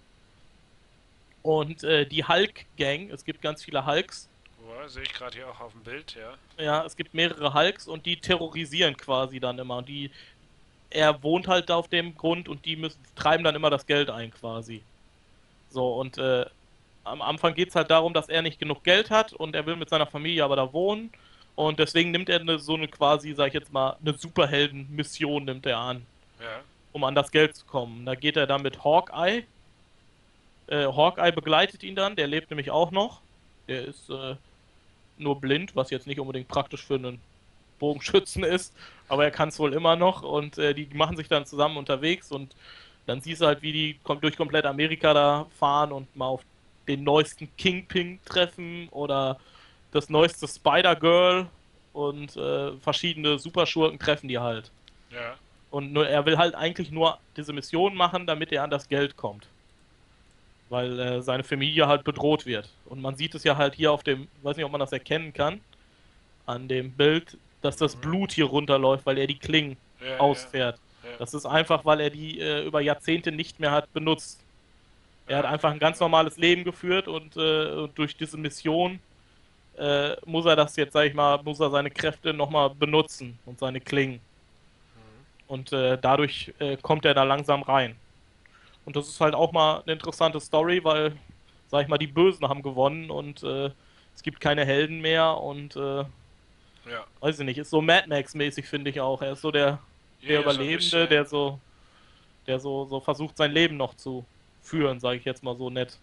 S2: Und die Hulk-Gang, es gibt ganz viele Hulks,
S1: boah, sehe ich gerade hier auch auf dem Bild, ja.
S2: ja, es gibt mehrere Hulks und die terrorisieren quasi dann immer. Und er wohnt halt da auf dem Grund und die treiben dann immer das Geld ein quasi. So, und am Anfang geht es halt darum, dass er nicht genug Geld hat und er will mit seiner Familie aber da wohnen. Und deswegen nimmt er so eine quasi, sag ich jetzt mal, eine Superhelden-Mission nimmt er an,
S1: Ja,
S2: um an das Geld zu kommen. Da geht er dann mit Hawkeye. Hawkeye begleitet ihn dann, der lebt nämlich auch noch. Der ist nur blind, was jetzt nicht unbedingt praktisch für einen Bogenschützen ist, aber er kann es wohl immer noch und die machen sich dann zusammen unterwegs und dann siehst du halt, wie die durch komplett Amerika da fahren und mal auf den neuesten Kingpin treffen oder das neueste Spider-Girl und verschiedene Superschurken treffen die halt.
S1: ja,
S2: Und nur, er will halt eigentlich nur diese Mission machen, damit er an das Geld kommt. Weil seine Familie halt bedroht wird. Und man sieht es ja halt hier auf dem, weiß nicht, ob man das erkennen kann, an dem Bild, dass das Blut hier runterläuft, weil er die Klingen
S1: ja, ja,
S2: ausfährt.
S1: ja.
S2: Das ist einfach, weil er die über Jahrzehnte nicht mehr hat benutzt. Er hat
S1: Ah,
S2: einfach
S1: okay.
S2: ein ganz normales Leben geführt und durch diese Mission muss er das jetzt, sag ich mal, muss er seine Kräfte nochmal benutzen und seine Klingen. Und dadurch kommt er da langsam rein. Und das ist halt auch mal eine interessante Story, weil, sag ich mal, die Bösen haben gewonnen und es gibt keine Helden mehr und
S1: Ja,
S2: weiß ich nicht, ist so Mad Max-mäßig, finde ich auch. Er ist so der
S1: ja, so ein
S2: Überlebende,
S1: bisschen.
S2: der so versucht, sein Leben noch zu führen, sage ich jetzt mal so nett.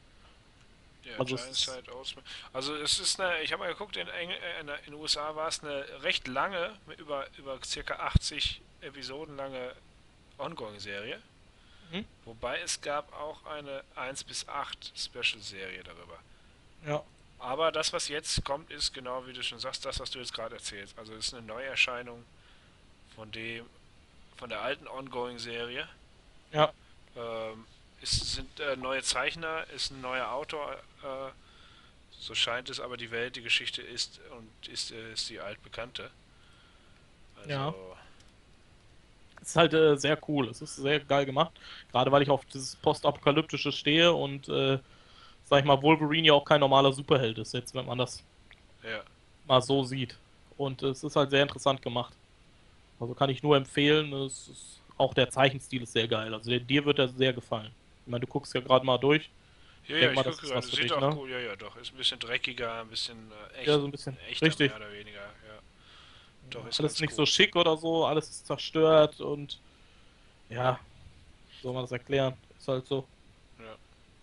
S1: Ja,
S2: Also es
S1: Giant
S2: ist,
S1: Side Osman. Also es ist eine, ich habe mal geguckt, in den USA war es eine recht lange, über circa 80 Episoden lange Ongoing-Serie.
S2: Mhm.
S1: Wobei es gab auch eine 1 bis 8 Special-Serie darüber.
S2: Ja.
S1: Aber das, was jetzt kommt, ist genau wie du schon sagst, das, was du jetzt gerade erzählst. Also es ist eine Neuerscheinung von von der alten Ongoing-Serie.
S2: Ja.
S1: Ähm, es sind neue Zeichner, ist ein neuer Autor, so scheint es, aber die Welt, die Geschichte ist die altbekannte.
S2: Ja.
S1: Also,
S2: Es ist halt sehr cool. Es ist sehr geil gemacht. Gerade weil ich auf dieses Postapokalyptische stehe und, sag ich mal, Wolverine ja auch kein normaler Superheld ist, jetzt, wenn man das
S1: ja.
S2: mal so sieht. Und es ist halt sehr interessant gemacht. Also kann ich nur empfehlen. Es ist, auch der Zeichenstil ist sehr geil. Also dir wird er sehr gefallen. Ich meine, du guckst ja gerade mal durch.
S1: Ja,
S2: Ich
S1: ja,
S2: denke mal,
S1: ich
S2: das
S1: gucke
S2: ist
S1: gerade,
S2: was für
S1: sieht
S2: dich,
S1: auch
S2: ne?
S1: gut, ja, ja, doch. Ist ein bisschen dreckiger, ein bisschen
S2: Ja, so ein bisschen.
S1: echter, mehr
S2: Richtig.
S1: oder weniger, ja. Doch, ist
S2: Alles
S1: ganz
S2: nicht so
S1: cool.
S2: schick oder so, alles ist zerstört und ja, wie soll man das erklären? Ist halt so.
S1: Ja.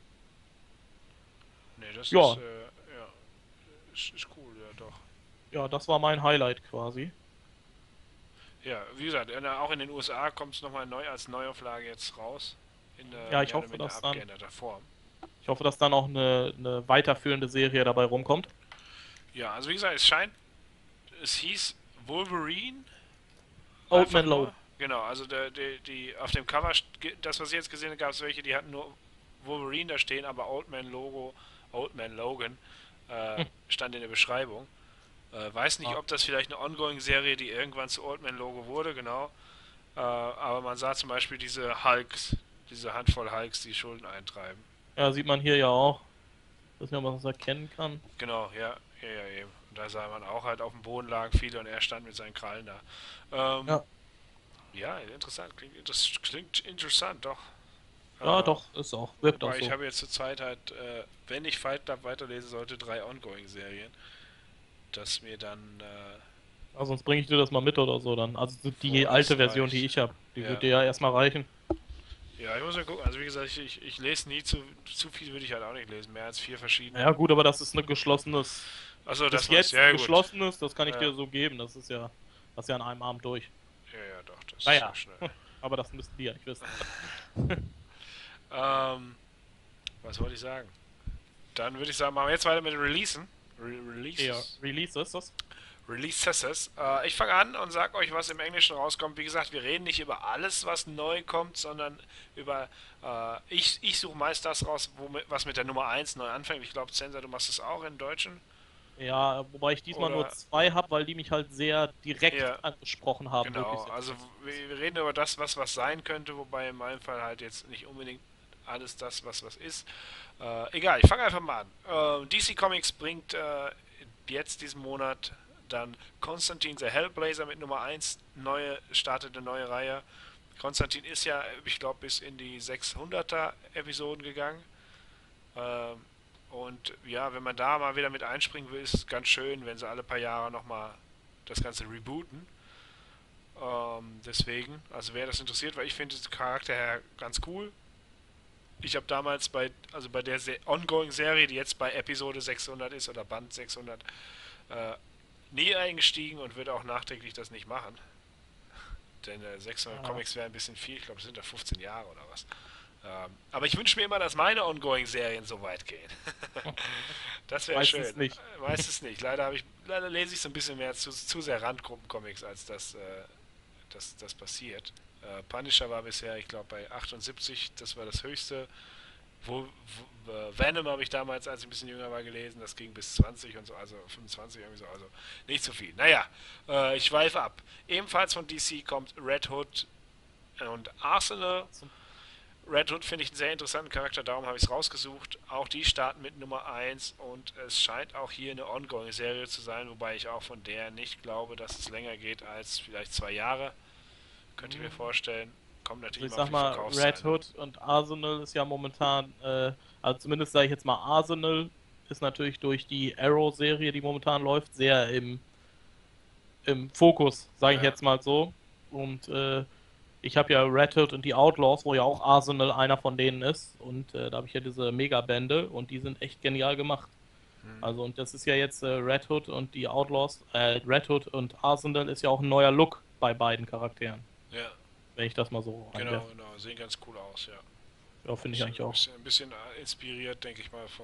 S1: Nee, das ist,
S2: Ja,
S1: ja, ist cool, ja, doch.
S2: ja, das war mein Highlight quasi.
S1: Ja, wie gesagt, auch in den USA kommt es nochmal neu als Neuauflage jetzt raus. In
S2: Ja,
S1: mehr oder minder abgeänderter Form.
S2: ich hoffe, dass dann auch eine weiterführende Serie dabei rumkommt.
S1: Ja, also wie gesagt, es hieß Wolverine,
S2: Old
S1: einfach
S2: Man Logan.
S1: nur. Genau, also auf dem Cover, das was ich jetzt gesehen habe, gab es welche, die hatten nur Wolverine da stehen, aber Old Man Logan stand in der Beschreibung. Weiß nicht,
S2: Ah,
S1: ob das vielleicht eine Ongoing-Serie, die irgendwann zu Old Man Logo wurde, genau. Aber man sah zum Beispiel diese Handvoll Hulks, die Schulden eintreiben.
S2: ja, sieht man hier ja auch. Dass man was erkennen kann.
S1: Genau, ja, ja, ja, eben. Und da sah man auch halt auf dem Boden lagen viele und er stand mit seinen Krallen da.
S2: Ja,
S1: Ja, interessant, das klingt interessant, doch.
S2: ja,
S1: Äh,
S2: doch, ist auch. Wirkt auch
S1: Wobei ich
S2: so.
S1: habe jetzt zur Zeit halt, wenn ich Fight Club weiterlesen sollte, 3 Ongoing-Serien, dass mir dann
S2: Also sonst bringe ich dir das mal mit oder so dann. Also die alte
S1: vorerst
S2: Version, die
S1: reicht.
S2: ich habe, die wird
S1: Ja.
S2: dir ja erstmal reichen.
S1: Ja, ich muss mal gucken. Also wie gesagt, ich lese nie zu viel würde ich halt auch nicht lesen. Mehr als 4 verschiedene.
S2: Ja, gut, aber das ist ein geschlossenes,
S1: Achso,
S2: bis
S1: das meinst du.
S2: jetzt
S1: Ja, gut.
S2: geschlossenes, das kann ich
S1: Ja,
S2: dir so geben. Das ist ja an einem Abend durch.
S1: ja, ja, doch, das ist ja
S2: Naja,
S1: schnell.
S2: aber das müssten die ja nicht wissen.
S1: Ähm, was wollte ich sagen? Dann würde ich sagen, machen wir jetzt weiter mit den Releasen.
S2: Eher
S1: Releases.
S2: Release ist das?
S1: Releases. Ich fange an und sage euch, was im Englischen rauskommt. Wie gesagt, wir reden nicht über alles, was neu kommt, sondern über. Ich suche meist das raus, was mit der Nummer 1 neu anfängt. Ich glaube, Zenser, du machst es auch im Deutschen.
S2: Ja, wobei ich diesmal nur
S1: Oder.
S2: zwei habe, weil die mich halt sehr direkt
S1: Ja,
S2: angesprochen haben, wirklich
S1: genau.
S2: sehr
S1: Also,
S2: direkt.
S1: wir reden über das, was sein könnte, wobei in meinem Fall halt jetzt nicht unbedingt alles das, was ist. Egal, ich fange einfach mal an. DC Comics bringt jetzt diesen Monat dann Konstantin the Hellblazer mit Nummer 1, startet eine neue Reihe. Konstantin ist ja, ich glaube, bis in die 600er Episoden gegangen. Ähm, und ja, wenn man da mal wieder mit einspringen will, ist es ganz schön, wenn sie alle paar Jahre nochmal das Ganze rebooten. Deswegen, also wer das interessiert, weil ich finde den Charakter her ganz cool. Ich habe damals bei der Ongoing-Serie, die jetzt bei Episode 600 ist oder Band 600, nie eingestiegen und würde auch nachträglich das nicht machen. Denn 600
S2: Ja,
S1: Comics wäre ein bisschen viel. Ich glaube, das sind da 15 Jahre oder was. Aber ich wünsche mir immer, dass meine Ongoing-Serien so weit gehen. Das wäre schön.
S2: meistens nicht.
S1: Meistens nicht. Leider lese ich so ein bisschen mehr zu sehr Randgruppen-Comics, als das passiert. Punisher war bisher, ich glaube, bei 78, das war das höchste. Venom habe ich damals, als ich ein bisschen jünger war, gelesen, das ging bis 20 und so, also 25 irgendwie so, also nicht so viel. Naja, ich schweife ab. Ebenfalls von DC kommt Red Hood und Arsenal.
S2: Zum,
S1: Red Hood finde ich einen sehr interessanten Charakter, darum habe ich es rausgesucht. Auch die starten mit Nummer 1 und es scheint auch hier eine Ongoing-Serie zu sein, wobei ich auch von der nicht glaube, dass es länger geht als vielleicht 2 Jahre. Könnte ich mir vorstellen. Kommt
S2: also
S1: natürlich
S2: ich
S1: immer auf
S2: sag
S1: die
S2: mal,
S1: Verkaufszahlen
S2: Red
S1: an.
S2: Hood und Arsenal ist ja momentan, also zumindest sage ich jetzt mal, Arsenal ist natürlich durch die Arrow-Serie, die momentan läuft, sehr im Fokus, sage ich
S1: Ja,
S2: jetzt mal so. Und ich habe ja Red Hood und die Outlaws, wo ja auch Arsenal einer von denen ist. Und da habe ich ja diese Megabände und die sind echt genial gemacht. Also und das ist ja jetzt Red Hood und die Outlaws, Red Hood und Arsenal ist ja auch ein neuer Look bei beiden Charakteren.
S1: ja.
S2: wenn ich das mal so
S1: Genau,
S2: reinwerfe.
S1: genau, sehen ganz cool aus, ja.
S2: Ja, finde ich
S1: Ist
S2: eigentlich auch.
S1: ein bisschen inspiriert, denke ich mal,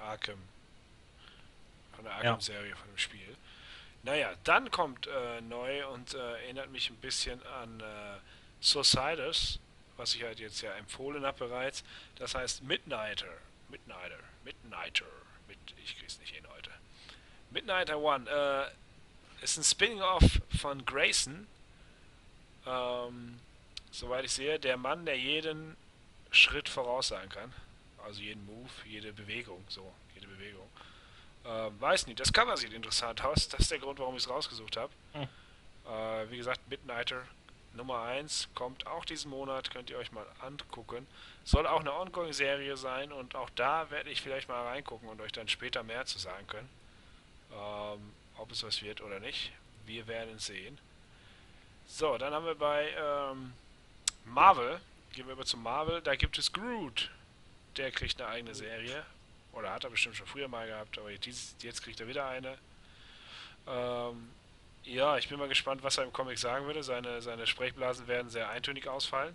S1: von der
S2: Ja.
S1: Arkham-Serie, von dem Spiel. Naja, dann kommt neu und erinnert mich ein bisschen an Societas, was ich halt jetzt ja empfohlen habe bereits. Das heißt Midnighter. Ich krieg's nicht hin heute. Midnighter One ist ein Spinning-Off von Grayson. Ähm, Soweit ich sehe, der Mann, der jeden Schritt voraussagen kann. Also jeden Move, jede Bewegung. Weiß nicht, das Cover sieht interessant aus. Das ist der Grund, warum ich es rausgesucht habe.
S2: Hm.
S1: Wie gesagt, Midnighter Nummer eins kommt auch diesen Monat, könnt ihr euch mal angucken. Soll auch eine Ongoing-Serie sein und auch da werde ich vielleicht mal reingucken und euch dann später mehr zu sagen können. Ob es was wird oder nicht. Wir werden es sehen. So, dann haben wir bei Marvel, gehen wir über zu Marvel, da gibt es Groot. Der kriegt eine eigene Serie. Oder hat er bestimmt schon früher mal gehabt, aber jetzt kriegt er wieder eine. Ähm, ja, ich bin mal gespannt, was er im Comic sagen würde. Seine Sprechblasen werden sehr eintönig ausfallen.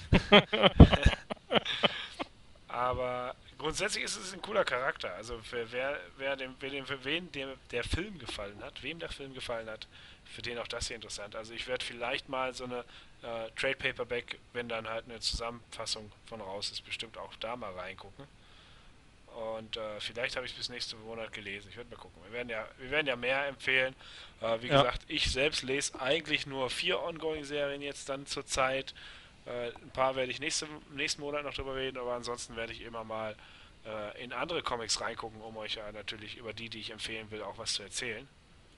S1: Aber grundsätzlich ist es ein cooler Charakter. Also für wen der Film gefallen hat, wem der Film gefallen hat, für den auch das hier interessant. Also ich werde vielleicht mal so eine Trade Paperback, wenn dann halt eine Zusammenfassung von raus ist, bestimmt auch da mal reingucken. Und vielleicht habe ich es bis nächsten Monat gelesen. Ich werde mal gucken. Wir werden ja mehr empfehlen. Wie
S2: Ja.
S1: gesagt, ich selbst lese eigentlich nur 4 Ongoing-Serien jetzt dann zur Zeit. Ein paar werde ich nächsten Monat noch drüber reden, aber ansonsten werde ich immer mal in andere Comics reingucken, um euch ja natürlich über die ich empfehlen will, auch was zu erzählen.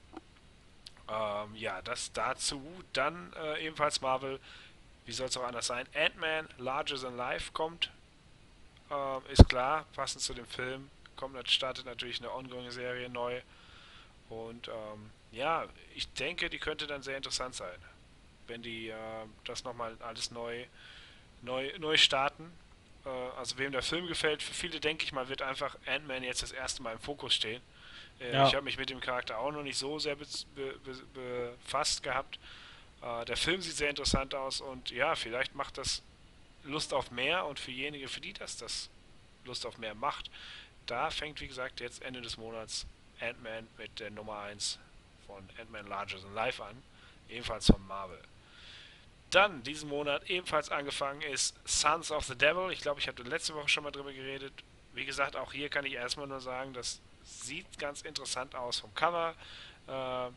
S1: Ja, das dazu. Dann ebenfalls Marvel, wie soll es auch anders sein? Ant-Man Larger Than Life kommt. Ist klar, passend zu dem Film. Startet natürlich eine Ongoing-Serie neu. Und ja, ich denke, die könnte dann sehr interessant sein, wenn die das nochmal alles neu starten. Also wem der Film gefällt, für viele denke ich mal, wird einfach Ant-Man jetzt das erste Mal im Fokus stehen. Ich
S2: Ja.
S1: habe mich mit dem Charakter auch noch nicht so sehr befasst gehabt. Der Film sieht sehr interessant aus und ja, vielleicht macht das Lust auf mehr und für die das Lust auf mehr macht, da fängt wie gesagt jetzt Ende des Monats Ant-Man mit der Nummer eins von Ant-Man Larger Than Life an, ebenfalls von Marvel. Dann diesen Monat ebenfalls angefangen ist Sons of the Devil. Ich glaube, ich hatte letzte Woche schon mal drüber geredet. Wie gesagt, auch hier kann ich erstmal nur sagen, das sieht ganz interessant aus vom Cover. Äh,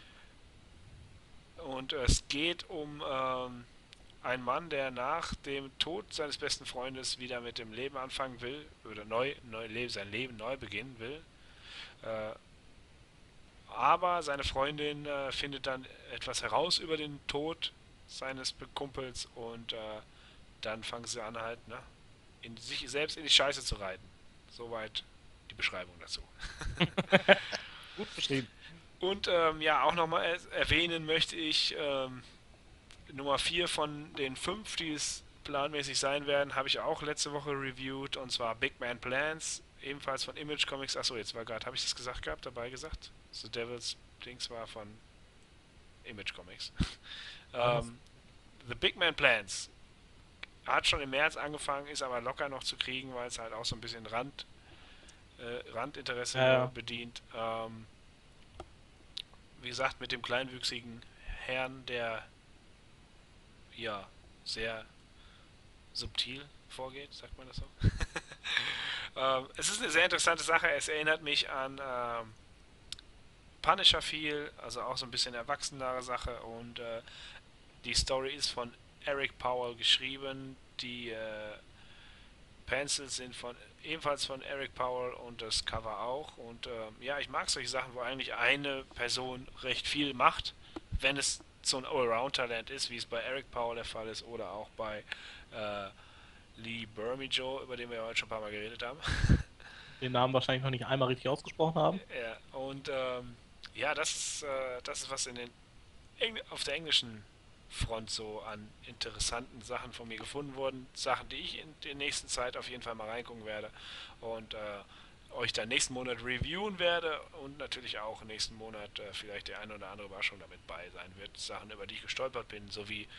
S1: und es geht um einen Mann, der nach dem Tod seines besten Freundes wieder mit dem Leben anfangen will oder sein Leben neu beginnen will. Äh, aber seine Freundin findet dann etwas heraus über den Tod seines Kumpels und dann fangen sie an halt, ne, sich selbst in die Scheiße zu reiten. Soweit die Beschreibung dazu.
S2: Gut beschrieben.
S1: Und ja, auch nochmal erwähnen möchte ich Nummer 4 von den 5, die es planmäßig sein werden, habe ich auch letzte Woche reviewed und zwar Big Man Plans, ebenfalls von Image Comics. Achso, jetzt war gerade, habe ich das dabei gesagt? The Devil's Dings war von Image Comics.
S2: Alles.
S1: ähm, The Big Man Plans hat schon im März angefangen, ist aber locker noch zu kriegen, weil es halt auch so ein bisschen Randinteresse
S2: Ja,
S1: nur
S2: ja.
S1: bedient. Wie gesagt, mit dem kleinwüchsigen Herrn, der ja sehr subtil vorgeht, sagt man das so? Es ist eine sehr interessante Sache. Es erinnert mich an Punisher viel, also auch so ein bisschen erwachsenere Sache. Und die Story ist von Eric Powell geschrieben. Die Pencils sind ebenfalls von Eric Powell und das Cover auch. Und ja, ich mag solche Sachen, wo eigentlich eine Person recht viel macht, wenn es so ein Allround-Talent ist, wie es bei Eric Powell der Fall ist oder auch bei äh, Lee Bermejo, über den wir ja heute schon ein paar Mal geredet haben.
S2: Den Namen wahrscheinlich noch nicht einmal richtig ausgesprochen haben.
S1: Ja, und ja, das ist was auf der englischen Front so an interessanten Sachen von mir gefunden wurden. Sachen, die ich in der nächsten Zeit auf jeden Fall mal reingucken werde und euch dann nächsten Monat reviewen werde und natürlich auch nächsten Monat vielleicht der eine oder andere Überraschung damit bei sein wird. Sachen, über die ich gestolpert bin, sowie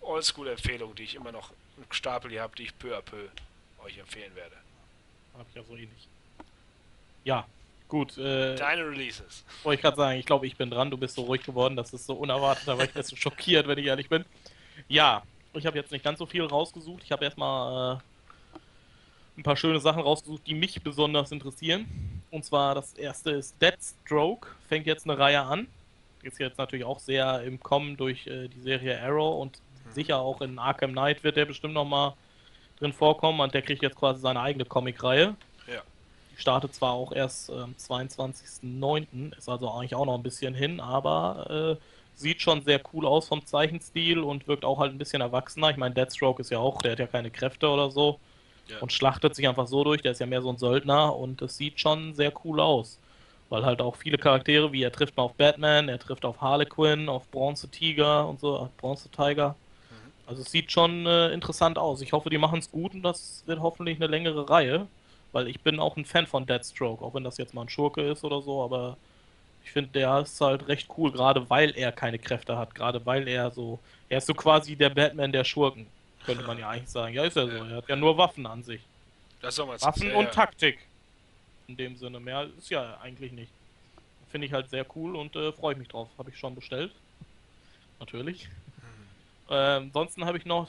S1: Oldschool-Empfehlung, die ich immer noch einen Stapel hier habe, die ich peu à peu euch empfehlen werde.
S2: Hab ich ja so ähnlich. Ja, gut.
S1: Deine Releases.
S2: Wollte ich gerade sagen, ich glaube, ich bin dran. Du bist so ruhig geworden, das ist so unerwartet, da war ich ein bisschen schockiert, wenn ich ehrlich bin. Ja, ich habe jetzt nicht ganz so viel rausgesucht. Ich habe erstmal ein paar schöne Sachen rausgesucht, die mich besonders interessieren. Und zwar das erste ist Deathstroke, fängt jetzt eine Reihe an. Ist jetzt natürlich auch sehr im Kommen durch die Serie Arrow und sicher auch in Arkham Knight wird der bestimmt nochmal drin vorkommen und der kriegt jetzt quasi seine eigene Comic-Reihe.
S1: Ja.
S2: Die startet zwar auch erst am 22.09., ist also eigentlich auch noch ein bisschen hin, aber sieht schon sehr cool aus vom Zeichenstil und wirkt auch halt ein bisschen erwachsener. Ich meine, Deathstroke ist ja auch, der hat ja keine Kräfte oder so
S1: Ja.
S2: und schlachtet sich einfach so durch, der ist ja mehr so ein Söldner und es sieht schon sehr cool aus. Weil halt auch viele Charaktere, wie er trifft mal auf Batman, er trifft auf Harlequin, auf Bronze Tiger und so, Bronze Tiger. Also es sieht schon interessant aus. Ich hoffe, die machen es gut und das wird hoffentlich eine längere Reihe, weil ich bin auch ein Fan von Deathstroke, auch wenn das jetzt mal ein Schurke ist oder so, aber ich finde, der ist halt recht cool, gerade weil er keine Kräfte hat, gerade weil er ist so quasi der Batman der Schurken, könnte man ja eigentlich sagen. Ja, ist ja so, er hat ja nur Waffen an sich.
S1: Das soll man
S2: Waffen und Taktik. In dem Sinne, mehr ist ja eigentlich nicht. Finde ich halt sehr cool und freue ich mich drauf. Habe ich schon bestellt. Natürlich. Ansonsten habe ich noch,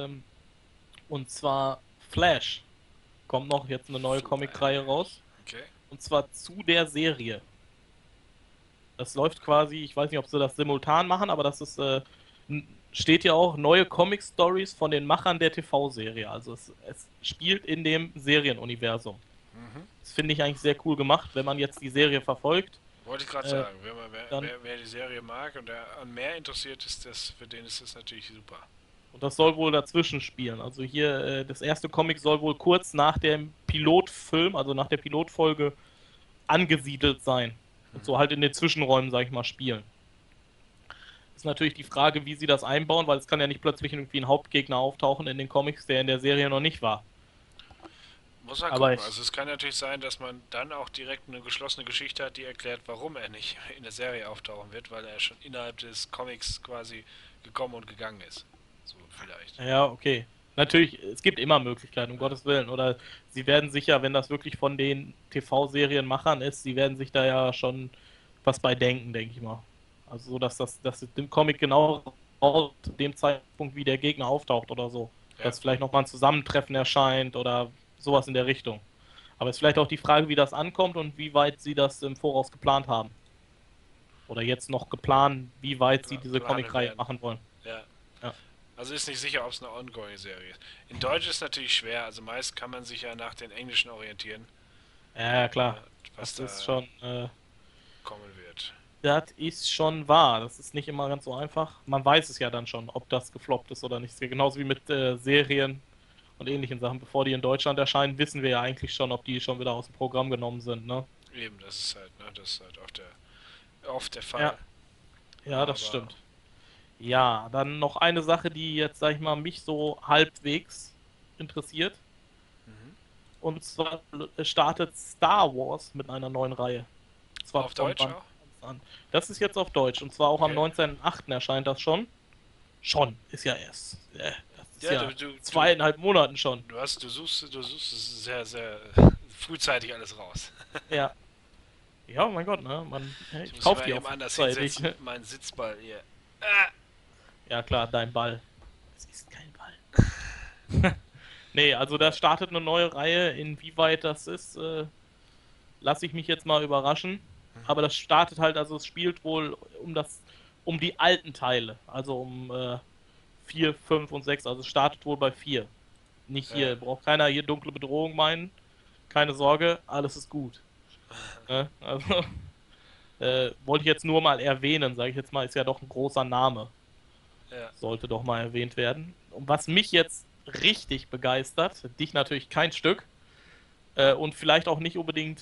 S2: und zwar Flash. Kommt noch jetzt eine neue Comic-Reihe raus.
S1: Okay.
S2: Und zwar zu der Serie. Das läuft quasi, ich weiß nicht, ob sie das simultan machen, aber das ist, steht ja auch neue Comic-Stories von den Machern der TV-Serie. Also es spielt in dem Serienuniversum. Das finde ich eigentlich sehr cool gemacht, wenn man jetzt die Serie verfolgt.
S1: Wollte ich gerade sagen, wer die Serie mag und der an mehr interessiert ist, für den ist das natürlich super.
S2: Und das soll wohl dazwischen spielen. Also hier, das erste Comic soll wohl kurz nach dem Pilotfilm, also nach der Pilotfolge, angesiedelt sein. Und so halt in den Zwischenräumen, sag ich mal, spielen. Ist natürlich die Frage, wie sie das einbauen, weil es kann ja nicht plötzlich irgendwie ein Hauptgegner auftauchen in den Comics, der in der Serie noch nicht war.
S1: Muss man gucken. Also es kann natürlich sein, dass man dann auch direkt eine geschlossene Geschichte hat, die erklärt, warum er nicht in der Serie auftauchen wird, weil er schon innerhalb des Comics quasi gekommen und gegangen ist. So vielleicht.
S2: Ja, okay. Natürlich, es gibt immer Möglichkeiten, um Gottes Willen. Oder sie werden sicher, wenn das wirklich von den TV-Serienmachern ist, sie werden sich da ja schon was bei denken, denke ich mal. Also so, dass im Comic genau aus dem Zeitpunkt, wie der Gegner auftaucht oder so. Ja. Dass vielleicht nochmal ein Zusammentreffen erscheint oder sowas in der Richtung. Aber es ist vielleicht auch die Frage, wie das ankommt und wie weit sie das im Voraus geplant haben. Oder jetzt noch geplant, wie weit sie diese Comic-Reihe machen wollen.
S1: Ja. Also ist nicht sicher, ob es eine Ongoing-Serie ist. In Deutsch ist es natürlich schwer, also meist kann man sich ja nach den Englischen orientieren.
S2: Ja, klar.
S1: Was
S2: das ist schon
S1: kommen wird.
S2: Das ist schon wahr. Das ist nicht immer ganz so einfach. Man weiß es ja dann schon, ob das gefloppt ist oder nicht. Genauso wie mit Serien und ähnlichen Sachen. Bevor die in Deutschland erscheinen, wissen wir ja eigentlich schon, ob die schon wieder aus dem Programm genommen sind, ne?
S1: Eben, das ist halt oft der Fall.
S2: Ja, das stimmt. Ja, dann noch eine Sache, die jetzt, sag ich mal, mich so halbwegs interessiert. Und zwar startet Star Wars mit einer neuen Reihe.
S1: Zwar auf Deutsch auch?
S2: Das ist jetzt auf Deutsch. Und zwar auch am 19.08. erscheint das schon. Schon, ist ja erst. Das ist ja 2,5 Monaten schon.
S1: Du suchst sehr, sehr frühzeitig alles raus.
S2: Ja. Ja, mein Gott, ne? Ich kauf die auch
S1: frühzeitig. Mein Sitzball hier.
S2: Ja klar, dein Ball. Das ist kein Ball. Nee, also da startet eine neue Reihe. Inwieweit das ist, lasse ich mich jetzt mal überraschen. Aber das startet halt, also es spielt wohl um die alten Teile. Also um 4, 5 und 6. Also es startet wohl bei 4. Nicht hier, braucht keiner hier dunkle Bedrohung meinen. Keine Sorge, alles ist gut. Also, wollte ich jetzt nur mal erwähnen, sage ich jetzt mal, ist ja doch ein großer Name.
S1: Ja.
S2: Sollte doch mal erwähnt werden. Und was mich jetzt richtig begeistert, dich natürlich kein Stück, und vielleicht auch nicht unbedingt,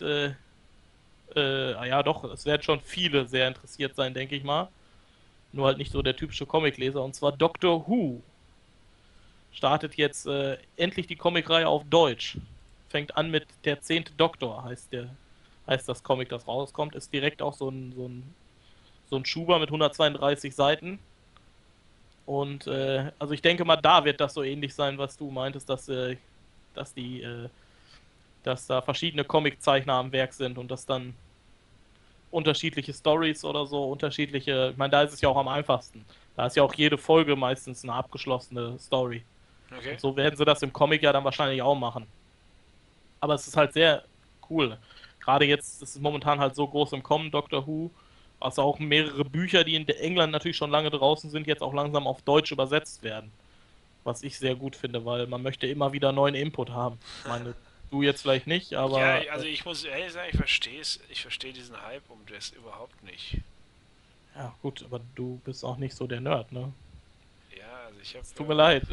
S2: ja doch, es werden schon viele sehr interessiert sein, denke ich mal. Nur halt nicht so der typische Comicleser, und zwar Doctor Who. Startet jetzt endlich die Comicreihe auf Deutsch. Fängt an mit der 10. Doktor, heißt das Comic, das rauskommt. Ist direkt auch so ein Schuber mit 132 Seiten. Und also ich denke mal, da wird das so ähnlich sein, was du meintest, dass dass da verschiedene Comiczeichner am Werk sind und dass dann unterschiedliche Stories oder so, unterschiedliche, ich meine, da ist es ja auch am einfachsten. Da ist ja auch jede Folge meistens eine abgeschlossene Story.
S1: Okay.
S2: Und so werden sie das im Comic ja dann wahrscheinlich auch machen. Aber es ist halt sehr cool. Gerade jetzt ist es momentan halt so groß im Kommen, Doctor Who. Also auch mehrere Bücher, die in England natürlich schon lange draußen sind, jetzt auch langsam auf Deutsch übersetzt werden. Was ich sehr gut finde, weil man möchte immer wieder neuen Input haben. Ich meine, du jetzt vielleicht nicht,
S1: Ja,
S2: aber
S1: also ich muss ehrlich sagen, ich verstehe diesen Hype um das überhaupt nicht.
S2: ja gut, aber du bist auch nicht so der Nerd, ne?
S1: Ja, also ich habe,
S2: Es tut mir leid.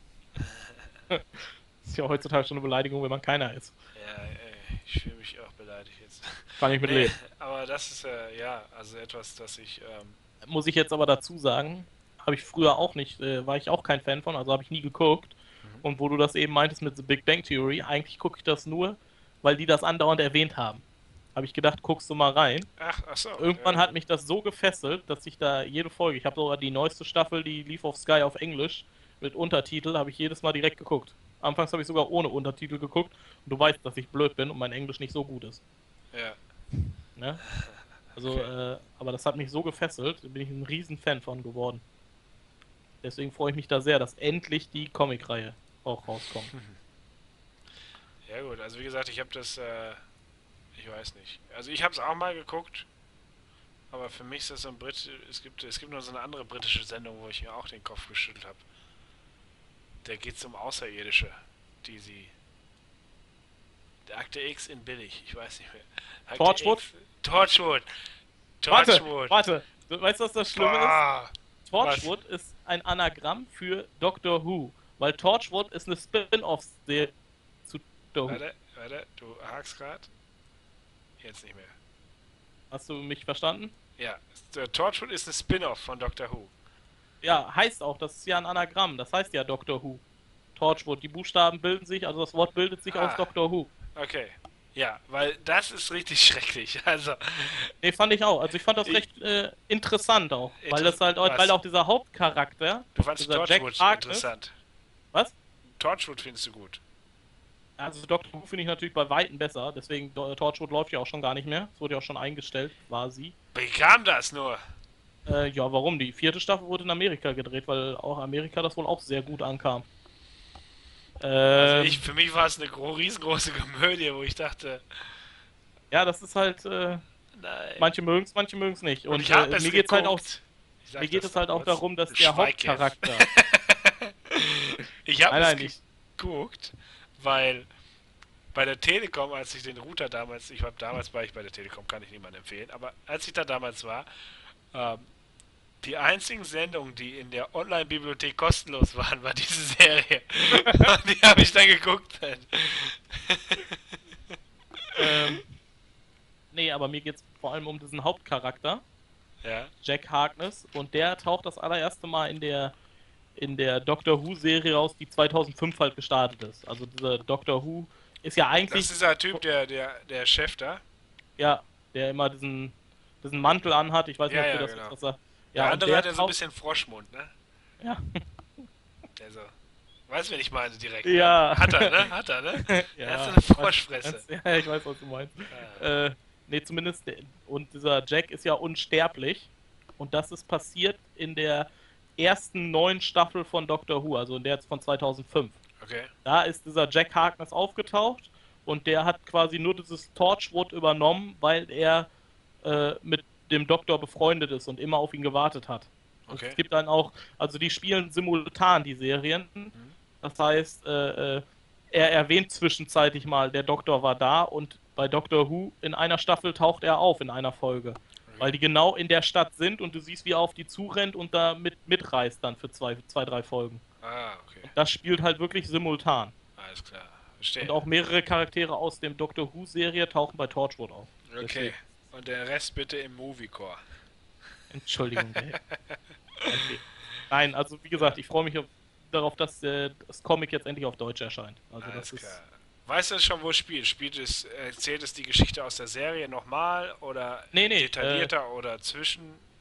S2: Ist ja heutzutage schon eine Beleidigung, wenn man keiner ist.
S1: ja, ich fühle mich auch beleidigt jetzt.
S2: Kann ich mit
S1: Nee,
S2: leben.
S1: aber das ist ja, also etwas, das ich,
S2: Muss ich jetzt aber dazu sagen, habe ich früher auch nicht, war ich auch kein Fan von, also habe ich nie geguckt.
S1: mhm.
S2: Und wo du das eben meintest mit The Big Bang Theory, eigentlich gucke ich das nur, weil die das andauernd erwähnt haben. Habe ich gedacht, guckst du mal rein.
S1: Ach so,
S2: Irgendwann
S1: ja,
S2: hat mich das so gefesselt, dass ich da jede Folge, ich habe sogar die neueste Staffel, die lief auf Sky auf Englisch mit Untertitel, habe ich jedes Mal direkt geguckt. Anfangs habe ich sogar ohne Untertitel geguckt und du weißt, dass ich blöd bin und mein Englisch nicht so gut ist.
S1: ja,
S2: Ne? Also,
S1: okay.
S2: aber das hat mich so gefesselt, da bin ich ein riesen Fan von geworden. Deswegen freue ich mich da sehr, dass endlich die Comicreihe auch rauskommt.
S1: Ja gut, also wie gesagt, ich habe das, ich weiß nicht. Also ich habe es auch mal geguckt, aber für mich ist das so ein es gibt noch so eine andere britische Sendung, wo ich mir auch den Kopf geschüttelt habe. Da geht es um Außerirdische, die sie, der Akte X in billig, ich weiß nicht mehr. Akte
S2: Torchwood?
S1: X, Torchwood,
S2: Warte,
S1: Torchwood.
S2: warte. Weißt du, was das Schlimme ist?
S1: Boah, was?
S2: Torchwood ist ein Anagramm für Doctor Who, weil Torchwood ist eine Spin-off-Serie zu Doctor Who.
S1: Warte, du hakst grad. Jetzt nicht mehr.
S2: Hast du mich verstanden?
S1: Ja, der Torchwood ist ein Spin-off von Doctor Who.
S2: Ja, heißt auch, das ist ja ein Anagramm, das heißt ja Doctor Who. Torchwood, die Buchstaben bilden sich, also das Wort bildet sich aus
S1: Ah,
S2: Doctor Who.
S1: okay. Ja, weil das ist richtig schrecklich. Also,
S2: Nee, fand ich auch. Also ich fand das
S1: ich,
S2: recht interessant auch, weil das halt, weil
S1: was?
S2: auch dieser Hauptcharakter,
S1: Du fandst
S2: dieser Jack
S1: Torchwood
S2: Harkness,
S1: interessant.
S2: was?
S1: Torchwood findest du gut.
S2: Also Doctor Who finde ich natürlich bei Weitem besser, deswegen Torchwood läuft ja auch schon gar nicht mehr. Es wurde ja auch schon eingestellt, war sie.
S1: Wie kam das nur?
S2: Ja, warum? Die vierte Staffel wurde in Amerika gedreht, weil auch Amerika das wohl auch sehr gut ankam.
S1: Also
S2: Ähm,
S1: für mich war es eine riesengroße Komödie, wo ich dachte,
S2: ja, das ist halt,
S1: nein.
S2: manche mögen's nicht.
S1: Und
S2: Und
S1: ich habe es
S2: mir geht's halt auch,
S1: geguckt. Ich
S2: mir
S1: sag
S2: geht
S1: das
S2: es
S1: noch
S2: halt auch
S1: kurz.
S2: darum, dass der
S1: Schweig jetzt.
S2: Hauptcharakter.
S1: Ich habe
S2: Nein,
S1: es
S2: nein, nicht.
S1: geguckt, weil bei der Telekom, als ich den Router damals, damals war ich bei der Telekom, kann ich niemandem empfehlen, aber als ich da damals war, ähm, die einzigen Sendungen, die in der Online-Bibliothek kostenlos waren, war diese Serie. Und die habe ich dann geguckt.
S2: Ähm, nee, aber mir geht's vor allem um diesen Hauptcharakter,
S1: Ja.
S2: Jack Harkness, und der taucht das allererste Mal in der Doctor Who-Serie raus, die 2005 halt gestartet ist. Also dieser Doctor Who ist ja
S1: Das
S2: eigentlich,
S1: ist dieser Typ, der Chef da.
S2: ja, der immer diesen Mantel anhat. Ich weiß nicht,
S1: Ja,
S2: ob
S1: ja,
S2: dir das
S1: genau.
S2: was sagt.
S1: Der
S2: Ja, und
S1: andere
S2: der
S1: hat ja so ein
S2: taucht,
S1: bisschen Froschmund, ne?
S2: ja,
S1: Der so. Weißt du, wen ich meine direkt?
S2: ja,
S1: Ne? Hat er, ne? Hat er, ne? Er hat so
S2: ja,
S1: eine Froschfresse.
S2: ja, ich weiß, was du meinst.
S1: Ah,
S2: Nee, zumindest, und dieser Jack ist ja unsterblich. Und das ist passiert in der ersten neuen Staffel von Doctor Who, also in der jetzt von 2005.
S1: okay.
S2: Da ist dieser Jack Harkness aufgetaucht und der hat quasi nur dieses Torchwood übernommen, weil er mit dem Doktor befreundet ist und immer auf ihn gewartet hat. Und
S1: Okay.
S2: es gibt dann auch, also die spielen simultan die Serien.
S1: Mhm.
S2: Das heißt, er erwähnt zwischenzeitlich mal, der Doktor war da und bei Doctor Who in einer Staffel taucht er auf in einer Folge. Weil die genau in der Stadt sind und du siehst, wie er auf die zurennt und da mitreist dann für zwei, drei Folgen.
S1: Ah, okay.
S2: Das spielt halt wirklich simultan.
S1: Alles klar.
S2: Und
S1: Verstehe.
S2: auch mehrere Charaktere aus dem Doctor Who-Serie tauchen bei Torchwood auf.
S1: Okay.
S2: Deswegen.
S1: Und der Rest bitte im Moviecore.
S2: Entschuldigung. Ey. Okay. Nein, also wie gesagt, ich freue mich darauf, dass das Comic jetzt endlich auf Deutsch erscheint. Also
S1: Alles
S2: das
S1: klar.
S2: ist.
S1: Weißt du schon, wo es spielt? Erzählt es die Geschichte aus der Serie nochmal oder
S2: Nee,
S1: detaillierter oder zwischen?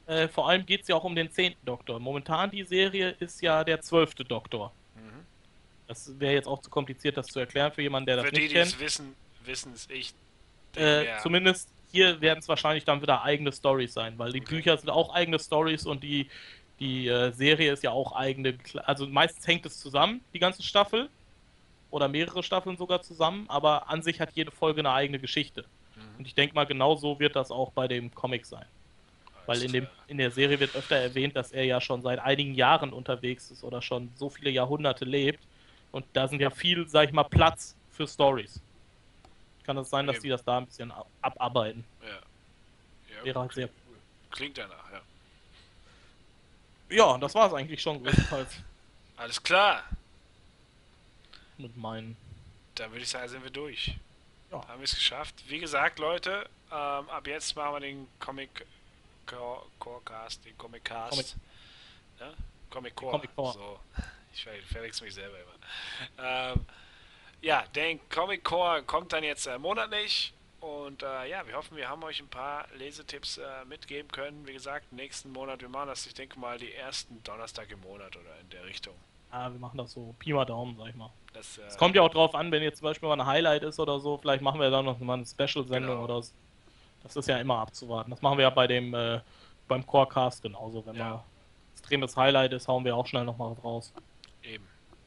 S2: Vor allem geht es ja auch um den 10. Doktor. Momentan die Serie ist ja der 12. Doktor.
S1: Mhm.
S2: Das wäre jetzt auch zu kompliziert, das zu erklären für jemanden, der das
S1: Für die,
S2: nicht
S1: die es
S2: kennt.
S1: wissen, wissen es. Ich denke mir,
S2: Zumindest hier werden es wahrscheinlich dann wieder eigene Storys sein, weil die
S1: Okay.
S2: Bücher sind auch eigene Storys und die Serie ist ja auch eigene. Also meistens hängt es zusammen, die ganze Staffel. Oder mehrere Staffeln sogar zusammen, aber an sich hat jede Folge eine eigene Geschichte.
S1: Mhm.
S2: Und ich denke mal, genau so wird das auch bei dem Comic sein. Weil
S1: Alles klar.
S2: in der Serie wird öfter erwähnt, dass er ja schon seit einigen Jahren unterwegs ist oder schon so viele Jahrhunderte lebt. Und da sind ja viel, sag ich mal, Platz für Stories. Kann es sein, dass
S1: Eben.
S2: die das da ein bisschen abarbeiten?
S1: Ja. Ja,
S2: Wäre halt sehr
S1: cool. Klingt danach, ja.
S2: Ja, das war es eigentlich schon größtenteils
S1: Alles klar.
S2: mit meinen.
S1: Dann würde ich sagen, sind wir durch.
S2: Ja.
S1: Haben wir es geschafft. Wie gesagt, Leute, ab jetzt machen wir den Corecast, den Comiccast. Ja? Comic Core.
S2: Comic Core.
S1: So. Ich verwechsel mich selber immer. Ja, den Comic Core kommt dann jetzt monatlich. Und ja, wir hoffen, wir haben euch ein paar Lesetipps mitgeben können. Wie gesagt, nächsten Monat, wir machen das, ich denke mal, die ersten Donnerstag im Monat oder in der Richtung.
S2: Ah, wir machen das so Pi mal Daumen, sag ich mal.
S1: Das,
S2: Es kommt ja auch drauf an, wenn jetzt zum Beispiel mal ein Highlight ist oder so, vielleicht machen wir dann noch mal eine Special-Sendung
S1: Genau.
S2: oder so. Das ist ja immer abzuwarten. Das machen wir ja bei beim Corecast genauso. Wenn
S1: Ja.
S2: mal extremes Highlight ist, hauen wir auch schnell noch mal was raus.
S1: Eben.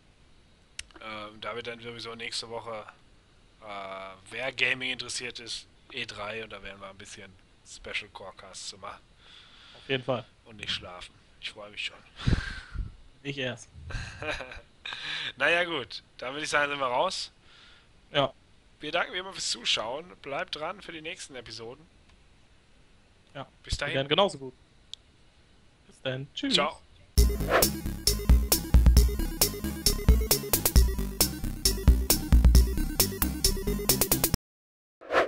S1: Da wird dann sowieso nächste Woche, wer Gaming interessiert ist, E3 und da werden wir ein bisschen Special Corecasts zu machen
S2: Auf jeden Fall.
S1: und nicht schlafen. Ich freue mich schon.
S2: Ich erst.
S1: Naja gut, dann würde ich sagen, sind wir raus.
S2: Ja.
S1: Wir danken wie immer fürs Zuschauen. Bleibt dran für die nächsten Episoden.
S2: Ja.
S1: Bis
S2: Wir
S1: dahin.
S2: werden genauso gut. Bis dann. Tschüss.
S1: Ciao.